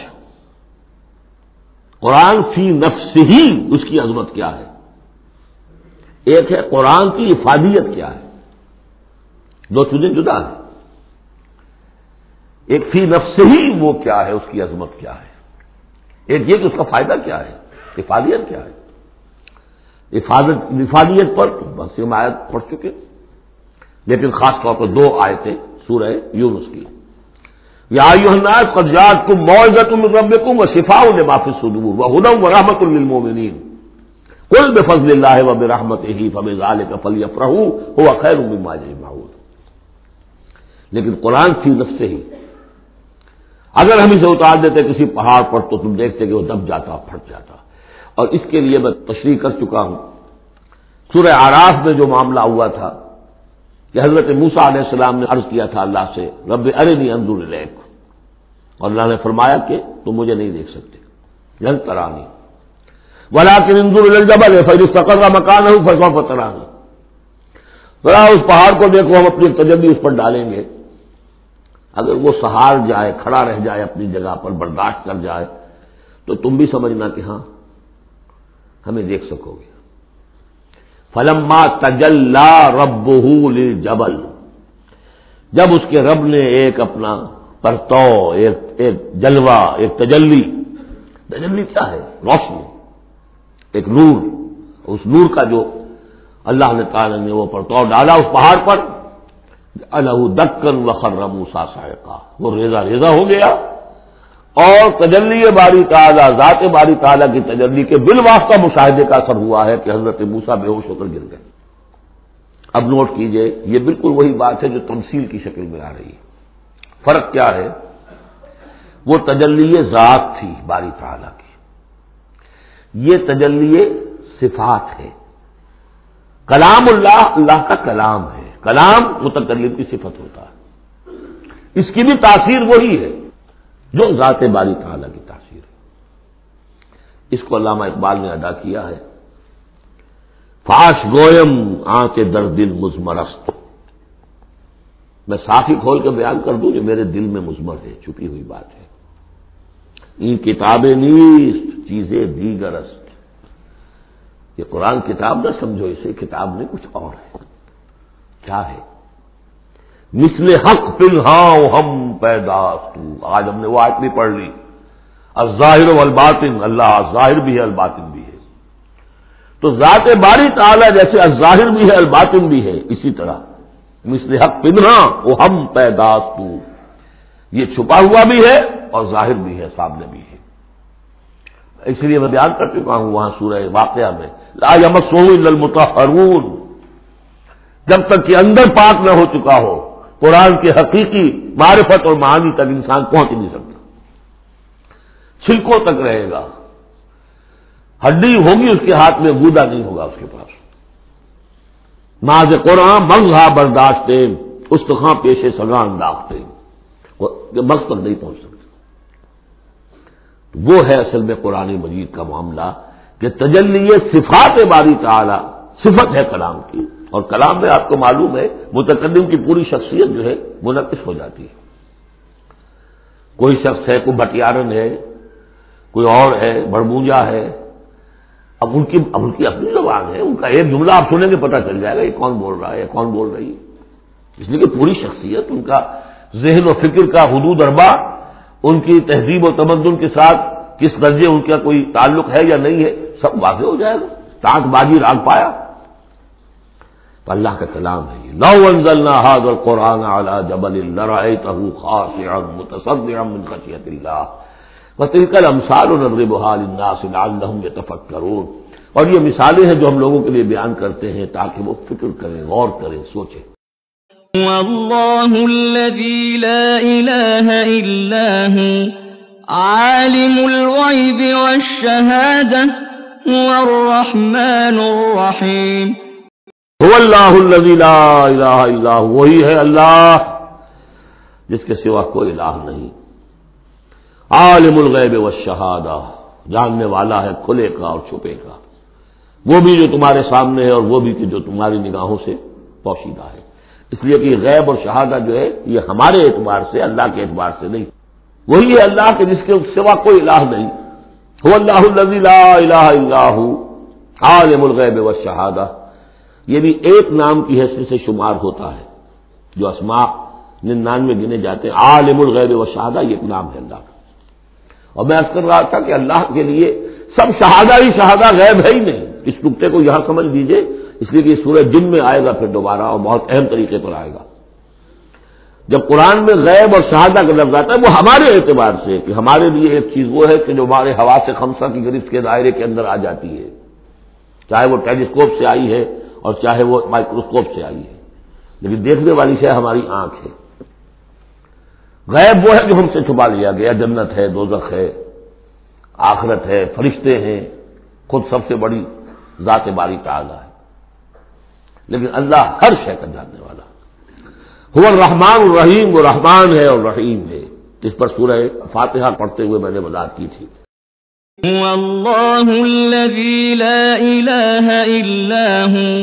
Speaker 3: قرآن فی نفسہ ہی اس کی عظمت کیا ہے. ایک ہے قرآن کی افادیت کیا ہے، دو چیزیں جدا ہے. ایک فی نفسہ ہی وہ کیا ہے، اس کی عظمت کیا ہے. ایک یہ کہ اس کا فائدہ کیا ہے، افادیت کیا ہے. افادیت پر بس ہم آیت پڑھ چکے، لیکن خاص طور پر دو آیتیں سورہ یونس کی. یا ایھا الناس قد جاءتکم موعظۃ من ربکم وشفاء لما فی الصدور وہدی ورحمۃ للمؤمنین قل بفضل اللہ وبرحمتہ فبذلک فلیفرحوا ھو خیر مما یجمعون. لیکن قرآن فی نفسہ ہی، اگر ہم اسے اتار دیتے کسی پہاڑ پر تو تم دیکھتے کہ وہ دب جاتا، پھٹ جاتا. اور اس کے لیے میں تشریح کر چکا ہوں سورہ اعراف میں جو معاملہ ہوا تھا کہ حضرت موسیٰ علیہ السلام نے عرض کیا تھا اللہ سے رب ارنی انظر الیک، اور اللہ نے فرمایا کہ تم مجھے نہیں دیکھ سکتے، لن ترانی ولکن انظر الی الجبل فإن استقر مکانہ فسوف ترانی. ذرا اس پہاڑ کو دیکھو، ہم اپنی تجلی اس پر ڈالیں گے، اگر وہ سہار جائے، کھڑا رہ جائے اپنی جگہ پر، برداشت کر جائے، تو تم بھی سمجھنا کہ ہاں ہمیں دیکھ سکو گے. فلما تجلی ربہ للجبل، جب اس کے رب نے ایک اپنا پرتو، ایک جلوہ، ایک تجلی کیا ہے؟ روشنی، ایک نور. اس نور کا جو اللہ نے تعالی نے وہ پرتو ڈالا اس پہاڑ پر، جعلہ دکا وخر موسیٰ صعقا، وہ ریزہ ریزہ ہو گیا. اور تجلی باری تعالی، ذات باری تعالی کی تجلی کے بالواسطہ مشاہدے کا اثر ہوا ہے کہ حضرت موسیٰ بے ہوش ہو کر گر گئے. اب نوٹ کیجئے، یہ بالکل وہی بات ہے جو تمثیل کی شکل میں آ رہی ہے. فرق کیا ہے؟ وہ تجلی ذات تھی باری تعالی کی، یہ تجلی صفات ہے. کلام اللہ، اللہ کا کلام ہے. کلام متکلم کی صفت ہوتا ہے، اس کی بھی تاثیر وہی ہے جو ذات باری تعالیٰ کی تاثیر ہے. اس کو علامہ اقبال نے ادا کیا ہے، فاش گویم آنچ در دل مضمرست. میں صاف ہی کھول کے بیان کر دوں جو میرے دل میں مضمر ہے، چھپی ہوئی بات ہے. این کتابیں نیست چیزیں دیگرست، یہ قرآن کتاب نہ سمجھو، اسے کتاب نہیں کچھ اور ہے. کیا ہے؟ مثل حق پنہاں ہم پیداست. آج ہم نے وہ آیت نہیں پڑھ لی، الظاہر والباطن، اللہ ظاہر بھی ہے الباطن بھی ہے. تو ذات باری تعالیٰ جیسے الظاہر بھی ہے الباطن بھی ہے، اسی طرح مثل حق پنہاں ہم پیداست، یہ چھپا ہوا بھی ہے اور ظاہر بھی ہے، سامنے بھی ہے. اس لیے میں بیان کر چکا ہوں وہاں سورہ واقعہ میں، لا یمسہ الا المطہرون، جب تک کہ اندر پاک نہ ہو چکا ہو قرآن کے حقیقی معرفت اور معانی تک انسان پہنچ نہیں سکتا. چھلکوں تک رہے گا، ہڈی ہوگی اس کے ہاتھ میں، گودا نہیں ہوگا اس کے پاس. ناز قرآن مغزہ برداشتے استخاں پیش سگاں انداختے، مغز تک نہیں پہنچ سکتے۔ وہ ہے اصل میں قرآن مجید کا معاملہ کہ تجلی صفات باری تعالی صفت ہے کلام کی، اور کلام میں آپ کو معلوم ہے متکلم کی پوری شخصیت جو ہے منعکس ہو جاتی ہے۔ کوئی شخص ہے، کوئی بٹیارن ہے، کوئی اور ہے، بڑمونجا ہے، اب ان کی اپنی زبان ہے، ان کا ایک جملہ آپ سنیں گے پتہ چل جائے گا یہ کون بول رہا ہے یا کون بول رہی ہے، اس لیے کہ پوری شخصیت، ان کا ذہن و فکر کا حدود اربع، ان کی تہذیب و تمدن کے ساتھ کس درجے ان کا کوئی تعلق ہے یا نہیں ہے، سب واضح ہو جائے گا۔ تاک بازی راگ پایا تو اللہ کا کلام ہے یہ۔ لو انزلنا هذا القرآن على جبل لرأيته خاشعا متصدعا من خشية الله وتلك الامثال نضربها للناس لعلهم يتفكرون، اور یہ مثالیں ہیں جو ہم لوگوں کے لیے بیان کرتے ہیں تاکہ وہ فکر کریں، غور کریں، سوچیں۔
Speaker 2: واللہ الذی لا الہ الا هو عالم الغیب والشہادہ هو الرحمن الرحیم۔
Speaker 3: هو اللہ الذی لا الہ الا هو، وہی ہے اللہ جس کے سوا کوئی الہ نہیں، عالم الغیب والشہادہ، جاننے والا ہے کھلے کا اور چھپے کا، وہ بھی جو تمہارے سامنے ہے اور وہ بھی کہ جو تمہاری نگاہوں سے پوشیدہ ہے۔ اس لیے کہ غیب اور شہادہ جو ہے یہ ہمارے اعتبار سے، اللہ کے اعتبار سے نہیں، وہی ہے اللہ کے جس کے سوا کوئی الہ نہیں۔ هو اللہ الذی لا الہ الا هو عالم الغیب والشہادہ، یہ بھی ایک نام کی حیثیت سے شمار ہوتا ہے، جو اسماء 99 گنے جاتے ہیں، عالم الغیب والشہادہ یہ ایک نام ہے اللہ کا۔ اور میں عرض کر رہا تھا کہ اللہ کے لیے سب شہادہ ہی شہادہ، غیب ہے ہی نہیں، اس نقطے کو یہاں سمجھ لیجئے، اس لیے کہ یہ سورہ جن میں آئے گا پھر دوبارہ، اور بہت اہم طریقے پر آئے گا۔ جب قرآن میں غیب اور شہادہ کا لفظ آتا ہے وہ ہمارے اعتبار سے، کہ ہمارے لیے ایک چیز وہ ہے کہ جو ہمارے حواس خمسہ کی گرفت کے دائرے کے اندر آ جاتی ہے، چاہے وہ ٹیلیسکوپ سے آئی ہے اور چاہے وہ مائکروسکوپ سے آئی ہے، لیکن دیکھنے والی شے ہماری آنکھ ہے۔ غیب وہ ہے جو ہم سے چھپا لیا گیا، جنت ہے، دوزخ ہے، آخرت ہے، فرشتے ہیں، خود سب سے بڑی ذات باری تعالی ہے، لیکن اللہ ہر شے کا جاننے والا۔ هو الرحمن الرحیم، وہ رحمان ہے اور رحیم ہے، اس پر سورہ فاتحہ پڑھتے ہوئے میں نے وضاحت کی تھی۔
Speaker 2: هو اللہ الذی لا الہ الا هو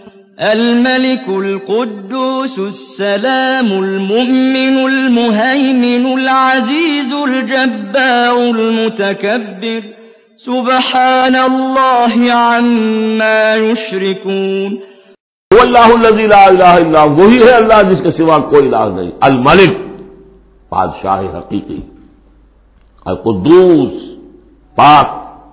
Speaker 2: الملك القدوس السلام المؤمن المهيمن العزيز الجبار المتكبر سبحان اللہ عما يشركون۔
Speaker 3: هو اللہ الذی لا الہ الا هو، وہی ہے اللہ جس کے سوا کوئی الہ نہیں، الملک بادشاہ حقیقی، القدوس پاک،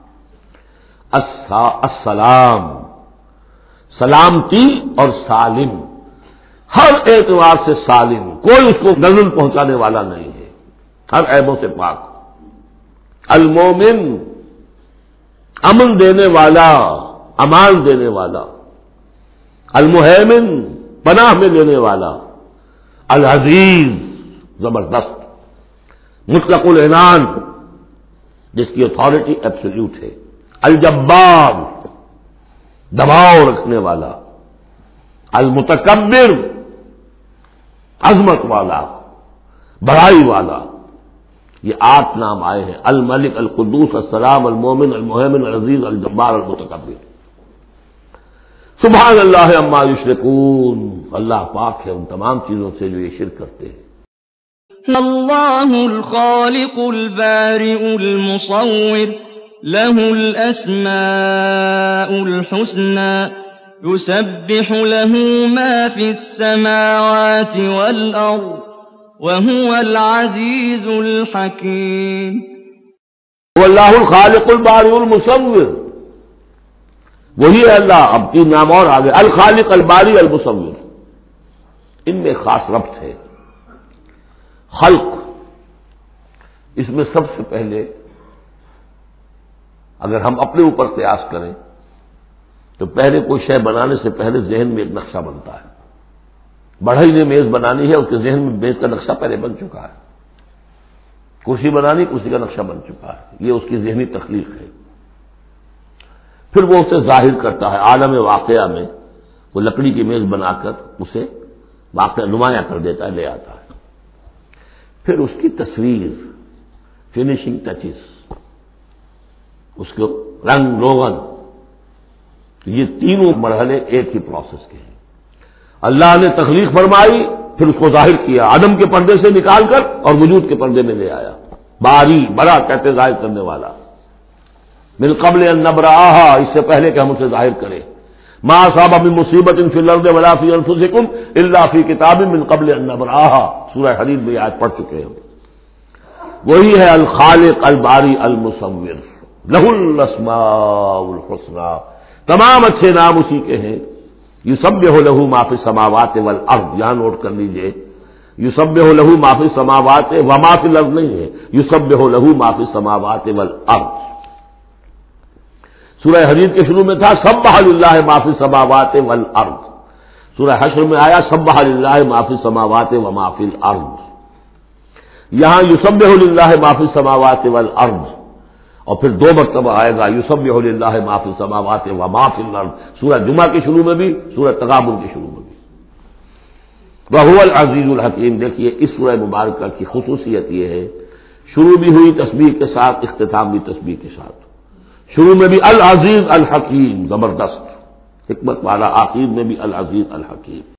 Speaker 3: السلام سلامتی اور سالم، ہر اعتبار سے سالم، کوئی اس کو نزل پہنچانے والا نہیں ہے، ہر عیبوں سے پاک، المومن امن دینے والا، امان دینے والا، المہیمن پناہ میں لینے والا، العزیز زبردست، مطلق العنان جس کی اتھارٹی ایبسولوٹ ہے، الجبار دباؤ رکھنے والا، المتکبر عظمت والا، بڑائی والا، یہ 8 نام آئے ہیں، الملک، القدوس، السلام، المومن، المہیمن، العزیز، الجبار، المتکبر۔ سبحان اللہ عما یشرکون، اللہ پاک ہے ان تمام چیزوں سے جو یہ شرک کرتے ہیں۔
Speaker 2: اللہ الخالق البارئ المصور له الأسماء الحسنى يسبح له ما في السماوات والأرض وهو العزيز الحكيم۔
Speaker 3: هو اللہ الخالق البارئ المصور، وہی ہے اللہ، اب 3 نام اور آگے، الخالق الباری المصور، ان میں خاص ربط ہے۔ خلق، اس میں سب سے پہلے اگر ہم اپنے اوپر قیاس کریں تو پہلے کوئی شے بنانے سے پہلے ذہن میں ایک نقشہ بنتا ہے۔ بڑھئی نے میز بنانی ہے، اس کے ذہن میں میز کا نقشہ پہلے بن چکا ہے، کرسی بنانی، کرسی کا نقشہ بن چکا ہے، یہ اس کی ذہنی تخلیق ہے۔ پھر وہ اسے ظاہر کرتا ہے عالم واقعہ میں، وہ لکڑی کی میز بنا کر اسے واقع نمایاں کر دیتا ہے، لے آتا ہے۔ پھر اس کی تصویر، فنیشنگ ٹچز، اس کو رنگ روغن، یہ تینوں مرحلے ایک ہی پروسیس کے ہیں۔ اللہ نے تخلیق فرمائی، پھر اس کو ظاہر کیا، عدم کے پردے سے نکال کر اور وجود کے پردے میں لے آیا۔ باری، بڑا کہتے ظاہر کرنے والا، من قبل ان نبرأہا، اس سے پہلے کہ ہم اسے ظاہر کریں۔ ما اصاب من مصیبت فی الارض ولا فی انفسکم الا فی کتاب من قبل ان نبرأہا، سورہ حدید میں آج پڑھ چکے ہیں۔ وہی ہے الخالق الباری المصور، لہ الاسماء الحسنی، تمام اچھے نام اسی کے ہیں۔ یسبح لہ ما فی السماوات والارض، یہاں نوٹ کر لیجئے، یسبح لہ ما فی السماوات وما فی الارض نہیں ہے، یسبح لہ ما فی السماوات والارض۔ سورہ حدید کے شروع میں تھا سبح للہ ما فی السماوات والارض، سورہ حشر میں آیا سبح للہ ما فی السماوات وما فی الارض۔ یہاں یسبح للہ ما فی السماوات والارض، اور پھر دو مرتبہ آئے گا یسبح للہ ما فی السماوات وما فی الارض، سورہ جمعہ کے شروع میں بھی، سورہ تغابن کے شروع میں بھی۔ وہو العزیز الحکیم، دیکھیے اس سورہ مبارکہ کی خصوصیت یہ ہے، شروع بھی ہوئی تسبیح کے ساتھ، اختتام بھی تسبیح کے ساتھ، شروع میں بھی العزیز الحکیم، زبردست حکمت والا، آخر میں بھی العزیز الحکیم۔